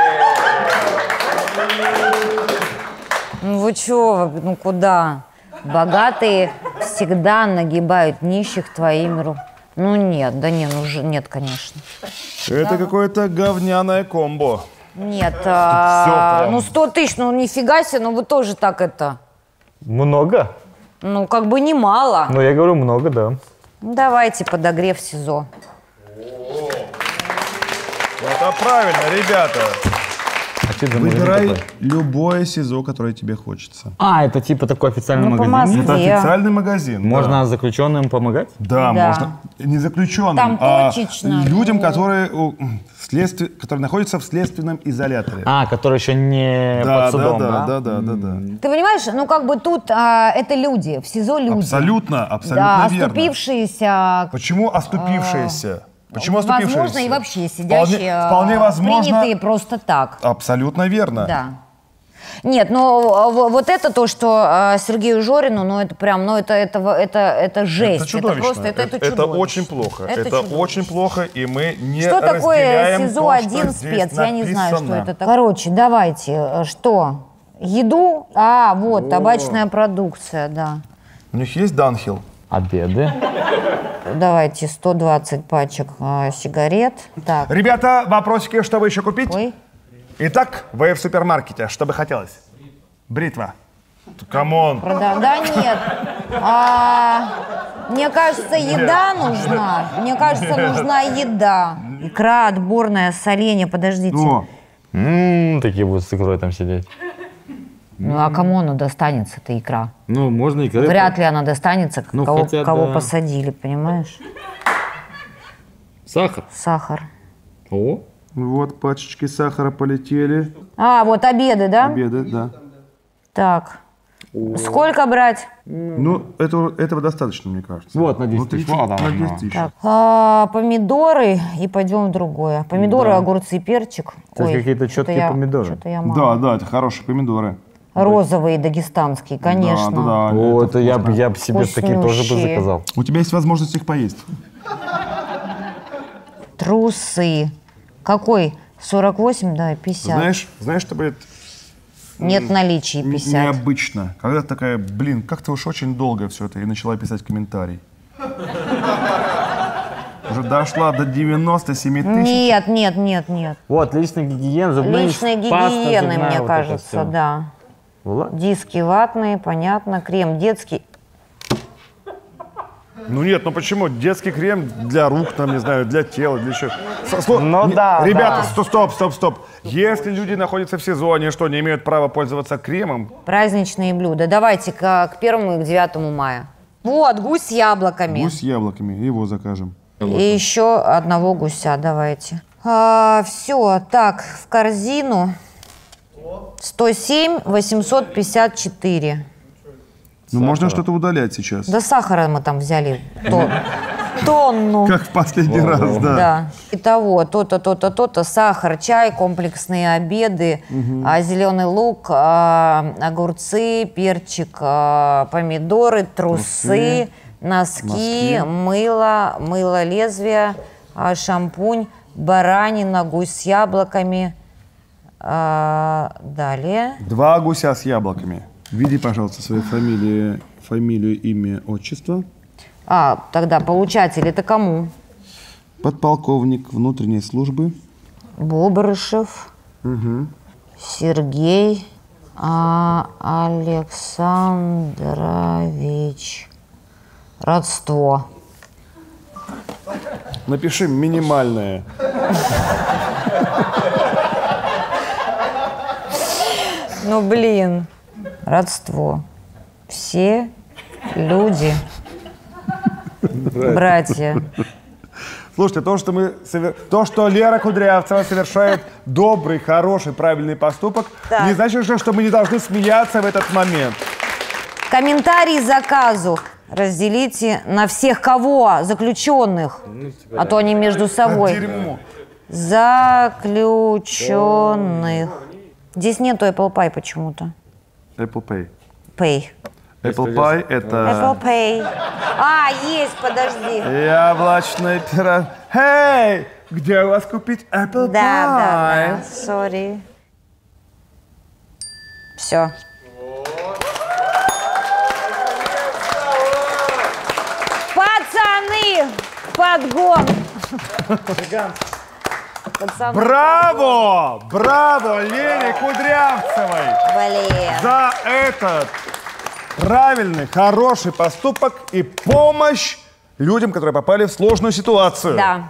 Ну вы что, ну куда? Богатые всегда нагибают нищих твоими руками. Ну нет, да не, ну же, нет, конечно. Это какое-то говняное комбо. Нет, а, прям. ну сто тысяч, ну нифига себе, ну вы тоже так это. Много? Ну как бы немало. Ну, я говорю, много, да. Давайте подогрев СИЗО. Это правильно, ребята. А что за магазин Выбирай такой? любое СИЗО, которое тебе хочется. А, это типа такой официальный Ну, по магазин? Москве. Это официальный магазин. Можно да. заключенным помогать? Да, Да. можно. Не заключенным, Там а точечно. людям, Ну. которые, у, в следстве- которые находятся в следственном изоляторе. А, который еще не да, под судом, да, да? да, да, да, да. Ты понимаешь, ну как бы тут а, это люди, в СИЗО люди. Абсолютно, абсолютно Да, верно. оступившиеся. Почему оступившиеся? Почему оступившиеся? Возможно, и вообще сидящие, Вполне, вполне возможно. принятые просто так. Абсолютно верно. Да. Нет, но в- вот это то, что а, Сергею Жорину, ну это прям, ну это, это, это, это жесть. Это чудовищно. просто, это, это, это чудовищно. очень плохо. Это Это, чудовищно. очень плохо, и мы не Что такое разделяем СИЗО то, один что здесь спец? Я не знаю, что написано. это такое. Короче, давайте, э, что? Еду? А, вот, табачная продукция, да. У них есть Данхил? Обеды. Давайте сто двадцать пачек э, сигарет. Так. Ребята, вопросики, чтобы еще купить? Ой. Итак, вы в супермаркете. Что бы хотелось? Бритва. Камон. Прода- Да нет. А, мне кажется, еда нужна. Мне кажется, нужна еда. Икра отборная, соленья, подождите. О, Ммм, такие будут с икрой там сидеть. Ну а кому она достанется, эта икра? Ну, можно икры. Вряд ли она достанется, Ну, кого, хотя кого да. посадили, понимаешь? Сахар. Сахар. О. вот пачечки сахара полетели. А, вот обеды, да? Обеды, да. Так. Сколько брать? Ну, этого, этого достаточно, мне кажется. Вот, на десять Ну, тысяч. тридцать, Вот она, на десять да. тысяч. Так. А, помидоры и пойдем в другое. Помидоры, огурцы, перчик. Кстати, какие-то что-то четкие я- помидоры. что-то я мало. Да, да, это хорошие помидоры. Розовые дагестанские, конечно. Да, да, да. О, это я, вкусно. бы- я бы себе такие тоже бы Вкуснющие. заказал. У тебя есть возможность их поесть. Трусы. Какой? сорок восемь, да, пятьдесят. Знаешь, знаешь, что будет Нет наличия н- пятьдесят. необычно? Когда ты такая, блин, как-то уж очень долго все это, и начала писать комментарий. Уже дошла до девяноста семи тысяч. Нет, нет, нет, нет. Вот, личная гигиена, зубные Личной паста гигиены, зубная, мне вот это кажется, всё. да. Влад? Диски ватные, понятно. Крем детский. Ну нет, ну почему? Детский крем для рук, там, не знаю, для тела, для чего. С- сло- Ну не- да, Ребята, да. стоп, стоп, стоп, стоп. Если люди находятся в СИЗО, они что, не имеют права пользоваться кремом? Праздничные блюда. Давайте к, к первому и к девятому мая. Вот, гусь с яблоками. Гусь с яблоками, его закажем. И еще одного гуся давайте. А, все, так, в корзину сто семь восемьсот пятьдесят четыре. Ну можно что-то удалять сейчас. Да сахара мы там взяли тон- тонну. Как в последний раз, да. Да. Итого, то-то, то-то, то-то, сахар, чай, комплексные обеды, а, зеленый лук, а, огурцы, перчик, а, помидоры, трусы, носки, носки. мыло, мыло лезвия, а, шампунь, баранина, гусь с яблоками. А, далее. Два гуся с яблоками. Введи, пожалуйста, свою фамилию, фамилию, имя, отчество. А, тогда получатель это кому? Подполковник внутренней службы. Бобрышев. Угу. Сергей а, Александрович. Родство. Напиши минимальное. Ну, блин. Родство. Все люди. Братья. Слушайте, то, что мы совер... то, что Лера Кудрявцева совершает добрый, хороший, правильный поступок, Так. не значит, что мы не должны смеяться в этот момент. Комментарий заказу разделите на всех кого? Заключенных. А то они между собой. Дерьмо. Заключенных. Здесь нету Apple Pie почему-то. Apple Pay. Pay. Apple Pie это... Apple Pay. А, есть, подожди. Яблочный пирог. Эй, где у вас купить Apple Pie? Да, да, да, сори. Все. Пацаны, подгон. Пацаны, Браво! Браво Лене Кудрявцевой! Блин. За этот правильный, хороший поступок и помощь людям, которые попали в сложную ситуацию. Да.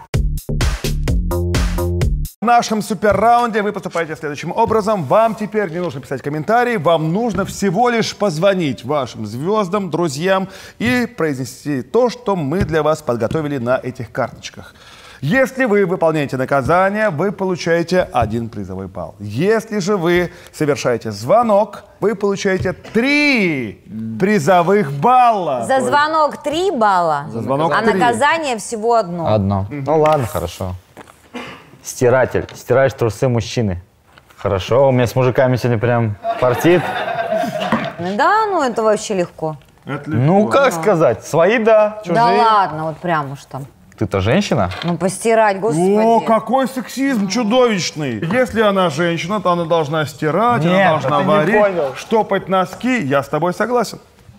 В нашем суперраунде вы поступаете следующим образом. Вам теперь не нужно писать комментарии, вам нужно всего лишь позвонить вашим звездам, друзьям и произнести то, что мы для вас подготовили на этих карточках. Если вы выполняете наказание, вы получаете один призовой балл. Если же вы совершаете звонок, вы получаете три призовых балла. За звонок три балла, За звонок а три. наказание всего одно. Одно. Ну ладно, хорошо. Стиратель. Стираешь трусы мужчины. Хорошо, у меня с мужиками сегодня прям партит. Да, ну это вообще легко. Ну, как сказать, свои да, чужие. Да ладно, вот прям уж там. Ты-то женщина? Ну постирать, господи. О, какой сексизм чудовищный. Если она женщина, то она должна стирать, Нет, она должна ты не варить, понял. штопать носки. Я с тобой согласен.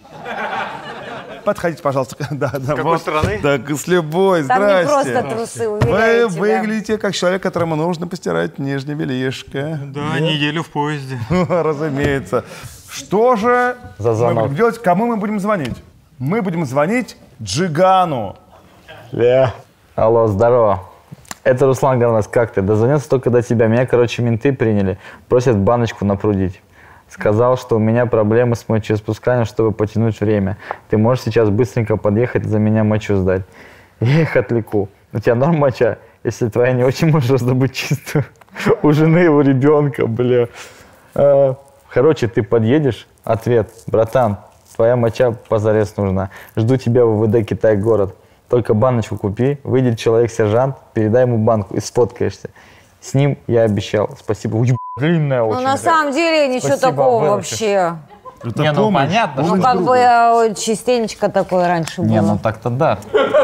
Подходите, пожалуйста. Да, да, с какой стороны? Да, с любой, Там не здрасте. просто трусы, Вы уверяю тебя. выглядите как человек, которому нужно постирать нижнее бельишко. Да, неделю в поезде. Разумеется. Что же За мы звонок. будем делать? Кому мы будем звонить? Мы будем звонить Джигану. Ля. Алло, здорово. Это Руслан Гарнас, как ты? Дозвонился только до тебя. Меня, короче, менты приняли. Просят баночку напрудить. Сказал, что у меня проблемы с мочеиспусканием, чтобы потянуть время. Ты можешь сейчас быстренько подъехать за меня мочу сдать. Я их отвлеку. У тебя норм моча? Если твоя не очень, можешь раздобыть чистую. У жены его ребенка, бля. А, короче, ты подъедешь? Ответ. Братан, твоя моча позарез нужна. Жду тебя в ВВД Китай город. Только баночку купи, выйдет человек-сержант, передай ему банку и сфоткаешься. С ним я обещал. Спасибо. Уеб, длинная Ну очень. на самом деле ничего Спасибо, такого выручишь. вообще. Не, ну понятно. Ну что- как бы э, частенечко такое раньше Не, было. ну так-то да.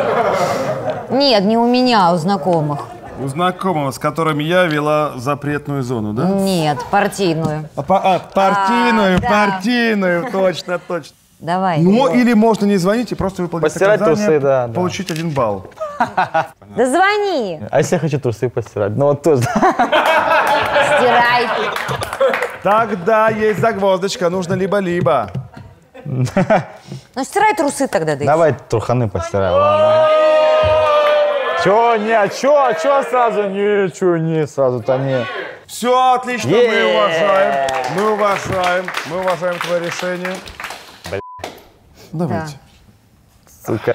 Нет, не у меня, а у знакомых. У знакомого, с которыми я вела запретную зону, да? Нет, партийную. А, по- а, партийную, А, да. партийную, точно, точно. Давай. Ну, Егор. или можно не звонить и просто выполнить Постирать наказание, трусы, да, да. получить один балл. Да звони, А если я хочу трусы постирать? Ну вот тоже. стирай. Тогда есть загвоздочка, нужно либо-либо. Ну стирай трусы тогда, да. Давай труханы постирай, ладно. Чё, не, чё, чё сразу не, чё не, сразу-то не. Все отлично, мы Е-е-е. уважаем, мы уважаем, мы уважаем твое решение. Давайте. Сука.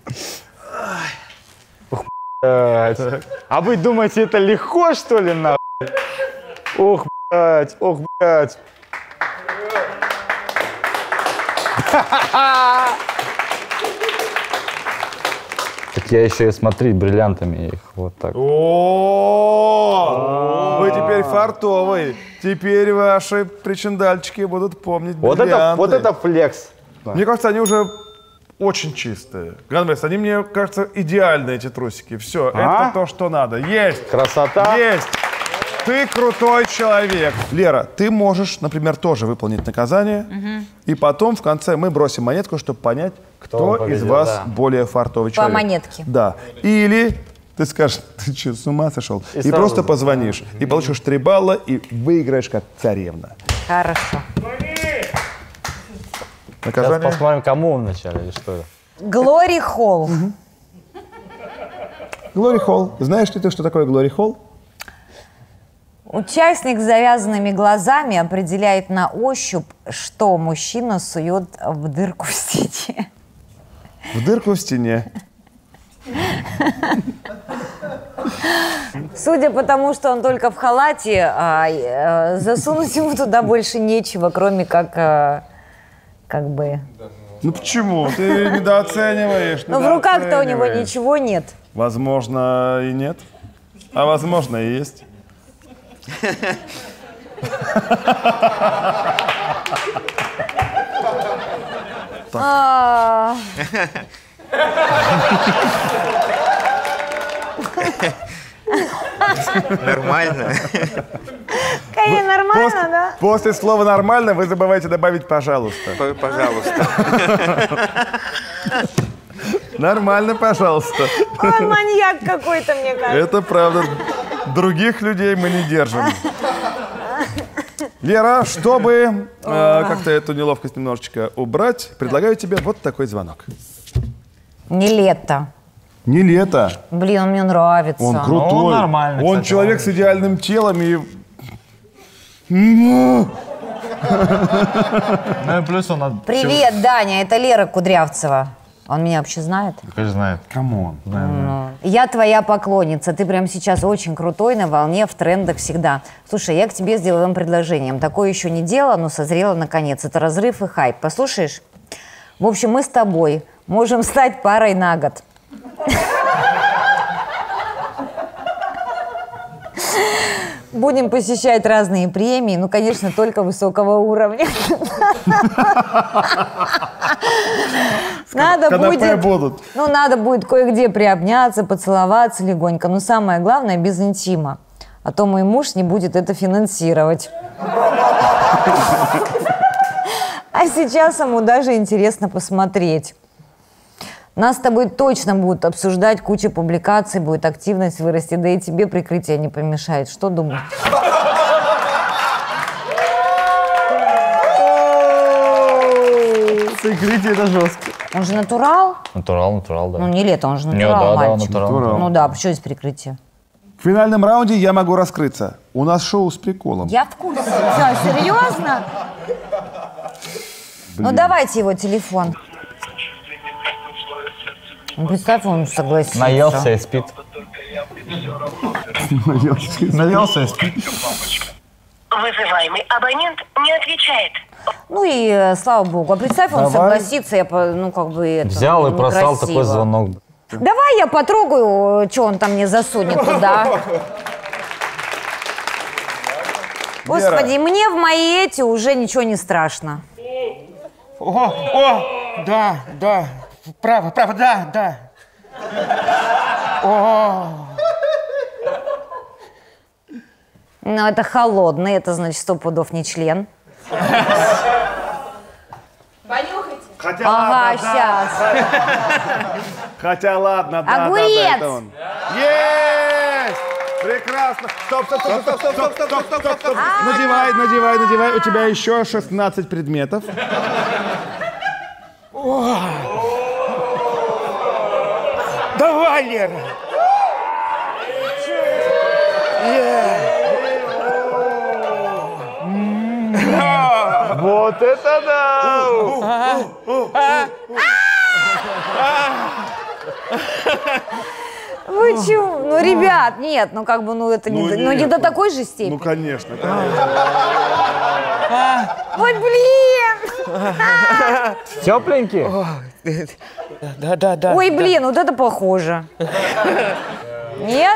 Ух, блядь. А вы думаете, это легко, что ли, нахуй? Ох, блядь, ох, блядь. Так я еще и смотри, бриллиантами их вот так. О, вы теперь фартовый. Теперь ваши причиндальчики будут помнить Вот это, бриллианты. вот это флекс. Мне кажется, они уже очень чистые. Ганвес, они мне кажется идеальные, эти трусики. Все, А? это то, что надо. Есть. Красота. Есть. Ты крутой человек. Лера, ты можешь, например, тоже выполнить наказание. И потом в конце мы бросим монетку, чтобы понять, кто, победил, из вас да. более фартовый По человек. монетке. Да. Или ты скажешь, ты что, с ума сошел? И И, сразу просто же. позвонишь. И получишь три балла, и выиграешь как царевна. Хорошо. Сейчас Наказание? посмотрим, кому вначале или что. Глори Холл. Глори Холл. Знаешь ли ты, что такое Глори Холл? Участник с завязанными глазами определяет на ощупь, что мужчина сует в дырку в стене. В дырку в стене. Судя по тому, что он только в халате, а, а, засунуть ему туда больше нечего, кроме как, а, как бы... Ну почему? Ты недооцениваешь. Но в руках-то у него ничего нет. Возможно, и нет. А возможно, и есть. А. Нормально. Конечно, нормально, После, да? после слова «нормально» вы забываете добавить «пожалуйста». Пожалуйста. Нормально, пожалуйста. Он маньяк какой-то, мне кажется. Это правда. Других людей мы не держим. Лера, чтобы э, как-то эту неловкость немножечко убрать, предлагаю тебе вот такой звонок. Не лето. Не лето. Блин, он мне нравится. Он крутой. Он нормальный, Он кстати, человек он... с идеальным телом и... Ну и плюс он... Привет, Даня, это Лера Кудрявцева. Он меня вообще знает? Конечно, знает. Камон. Я твоя поклонница. Ты прямо сейчас очень крутой, на волне, в трендах всегда. Слушай, я к тебе с деловым предложением. Такое еще не дело, но созрело наконец. Это разрыв и хайп. Послушаешь? В общем, мы с тобой можем стать парой на год. Будем посещать разные премии, ну, конечно, только высокого уровня. Надо будет, будут. ну, надо будет кое-где приобняться, поцеловаться легонько. Но самое главное, без интима. А то мой муж не будет это финансировать. А сейчас ему даже интересно посмотреть. Нас с тобой точно будут обсуждать, куча публикаций, будет активность вырасти, да и тебе прикрытие не помешает. Что думаешь? Прикрытие это жестко. Он же натурал? Натурал, натурал, да. Ну, не лето, он же Не, натурал, да, да, мальчик. натурал. Ну да, почему здесь прикрытие? В финальном раунде я могу раскрыться. У нас шоу с приколом. Я в курсе. Что, серьезно? Ну, давайте его телефон. Ну, представь, он согласится. Наелся и спит. Наелся и спит. Вызываемый абонент не отвечает. Ну и э, слава богу. А представь, он Давай. согласится, я, по- ну как бы это... Взял и просрал некрасиво. такой звонок. Давай я потрогаю, что он там мне засунет туда. Господи, мне в мои эти уже ничего не страшно. О, о, да, да, право, право, да, да. О. Ну, это холодный, это значит сто пудов не член. Понюхайте. Хотя Ага, ладно, сейчас. да. Хотя ладно, да, Огурец! да, да, это он. Есть! Прекрасно. Стоп, стоп, стоп, стоп, стоп, стоп, стоп, стоп, стоп, стоп. Надевай, надевай, надевай. У тебя еще шестнадцать предметов. Давай, Лера. Вот это да! Вы чё? Ну, ребят, нет, ну как бы, ну это не, Ну, до- ну, не нет, до ну, такой же степени. Ну, конечно, конечно. Ой, блин! Тепленький? Да, да, да. Ой, блин, вот это похоже. Нет?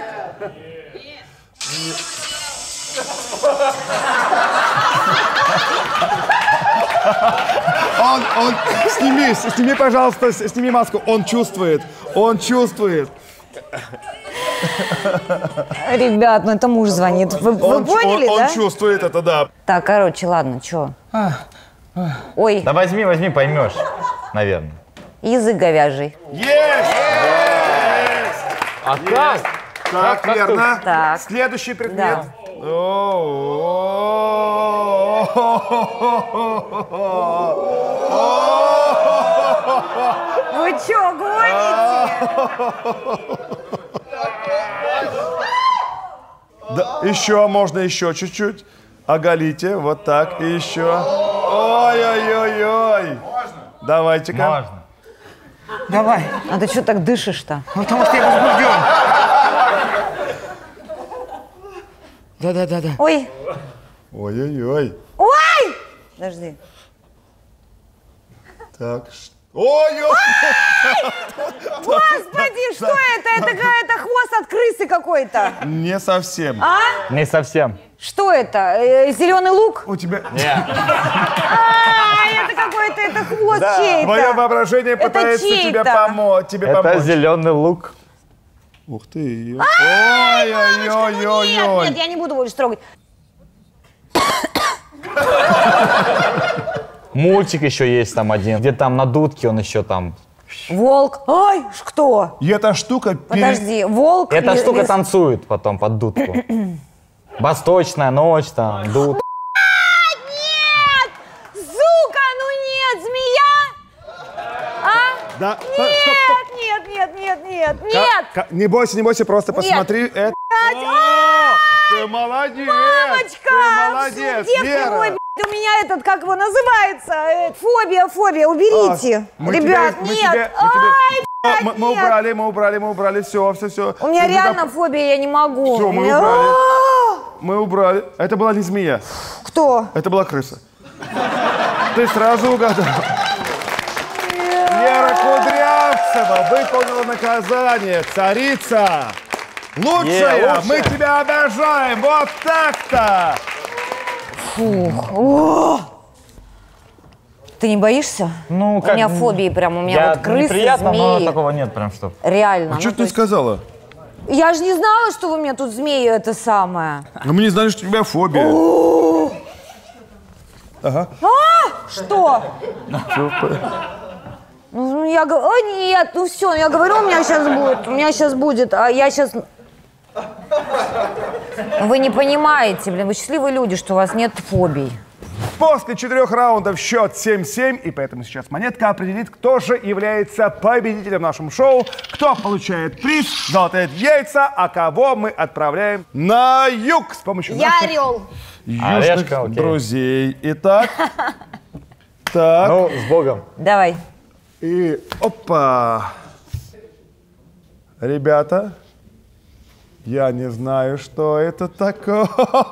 Он, он, сними, сними, пожалуйста, с- сними маску. Он чувствует, он чувствует. Ребят, ну это муж звонит. Вы, вы Он, поняли, он, да? он чувствует это, да. Так, короче, ладно, чё? Ой, Да возьми, возьми, поймешь, наверное. язык говяжий. Есть! А как? Так, верно. Так. Следующий предмет. Да. Вы чё, гоните? Да, еще, можно еще чуть-чуть. Оголите, вот так, и еще. Ой-ой-ой-ой. Давайте-ка. Можно. Давай, А ты что так дышишь-то? потому что я возбужден. Да-да-да-да. Ой. Ой-ой-ой. Ой! Подожди. Так, ой-ой! Господи, что это? Это какая-то хвост от крысы какой-то. Не совсем. А? Не совсем. Что это? Э, зеленый лук? У тебя... А, это какой-то, это хвост чей-то. Твое воображение Это пытается тебе чей-то. помочь. Тебе Это помочь. зеленый лук. Ух ты. А, Ой-ой-ой-ой-ой. Нет, нет, я не буду больше трогать. Мультик еще есть там один, где там на дудке он еще там. Волк. Ой, ш- кто? И эта штука... пере- Подожди, волк. Эта ли- штука лис- танцует потом под дудку. Восточная ночь, там, дуд. Нет! Сука, ну нет, змея! А? Да. Нет, нет, нет, нет, нет, нет! Ка- Не бойся, не бойся, просто Нет. посмотри. Это... Блядь, а! Ты молодец! Мамочка! Ты молодец, Девки, Вера! ой, блядь, у меня этот, как его называется? Э, Фобия, фобия, уберите. А, мы Ребят, тебе- мы нет. тебе- мы тебе- Ай, А, блядь, мы, мы нет. убрали, мы убрали, мы убрали, все, все, все. У меня реально фобия, я не могу. Все, У мы меня- убрали. А! Мы убрали. Это была не змея. Кто? Это была крыса. Ты сразу угадал. Лера Кудрявцева выполнила наказание. Царица. Лучшая. Е, лучшая. Мы тебя обожаем. Вот так-то. Фух. О! Ты не боишься? Ну, У как... меня фобии прям, у меня Я- вот крысы, неприятно, но змеи. такого нет прям, что... Реально. А что ну, ты то есть- сказала? Я же не знала, что вы мне тут змеи это самое. Ну, мы не знали, что у тебя фобия. О! Ага. А? Что? Ну, я говорю, о нет, ну все, я говорю, у меня сейчас будет, у меня сейчас будет, а я сейчас... Вы не понимаете, блин, вы счастливые люди, что у вас нет фобий. После четырех раундов счет семь-семь, и поэтому сейчас монетка определит, кто же является победителем в нашем шоу, кто получает приз, золотые яйца, а кого мы отправляем на юг с помощью Я наших орел. южных Орешка, окей. друзей. Итак, так, Ну, с Богом. Давай. и опа. Ребята, я не знаю, что это такое.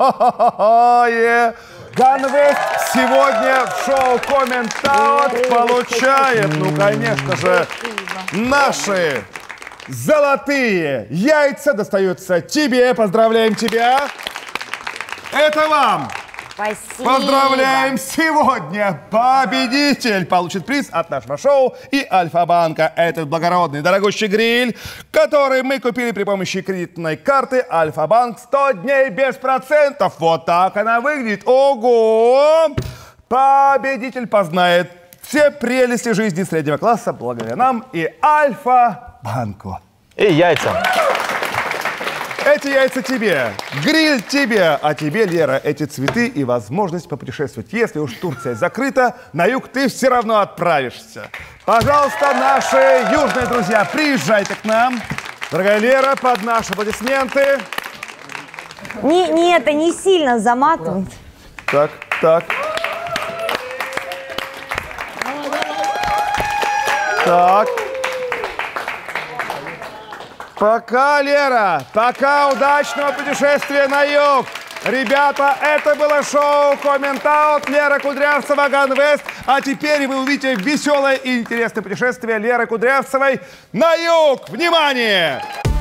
Ганвест сегодня в шоу «Коммент-аут» получает, ну, конечно же, наши золотые яйца достаются тебе. Поздравляем тебя. Это вам. Спасибо. Поздравляем! Сегодня победитель получит приз от нашего шоу и Альфа-банка. Этот благородный, дорогущий гриль, который мы купили при помощи кредитной карты Альфа-банк. сто дней без процентов. Вот так она выглядит. Ого! Победитель познает все прелести жизни среднего класса благодаря нам и Альфа-банку. И яйца. Эти яйца тебе, гриль тебе, а тебе, Лера, эти цветы и возможность попутешествовать. Если уж Турция закрыта, на юг ты все равно отправишься. Пожалуйста, наши южные друзья, приезжайте к нам. Дорогая Лера, под наши аплодисменты. Не, не это не сильно заматывает. Так, так. Так. Пока, Лера, пока, удачного путешествия на юг. Ребята, это было шоу «Коммент-аут», Лера Кудрявцева, Ганвест. А теперь вы увидите веселое и интересное путешествие Леры Кудрявцевой на юг. Внимание!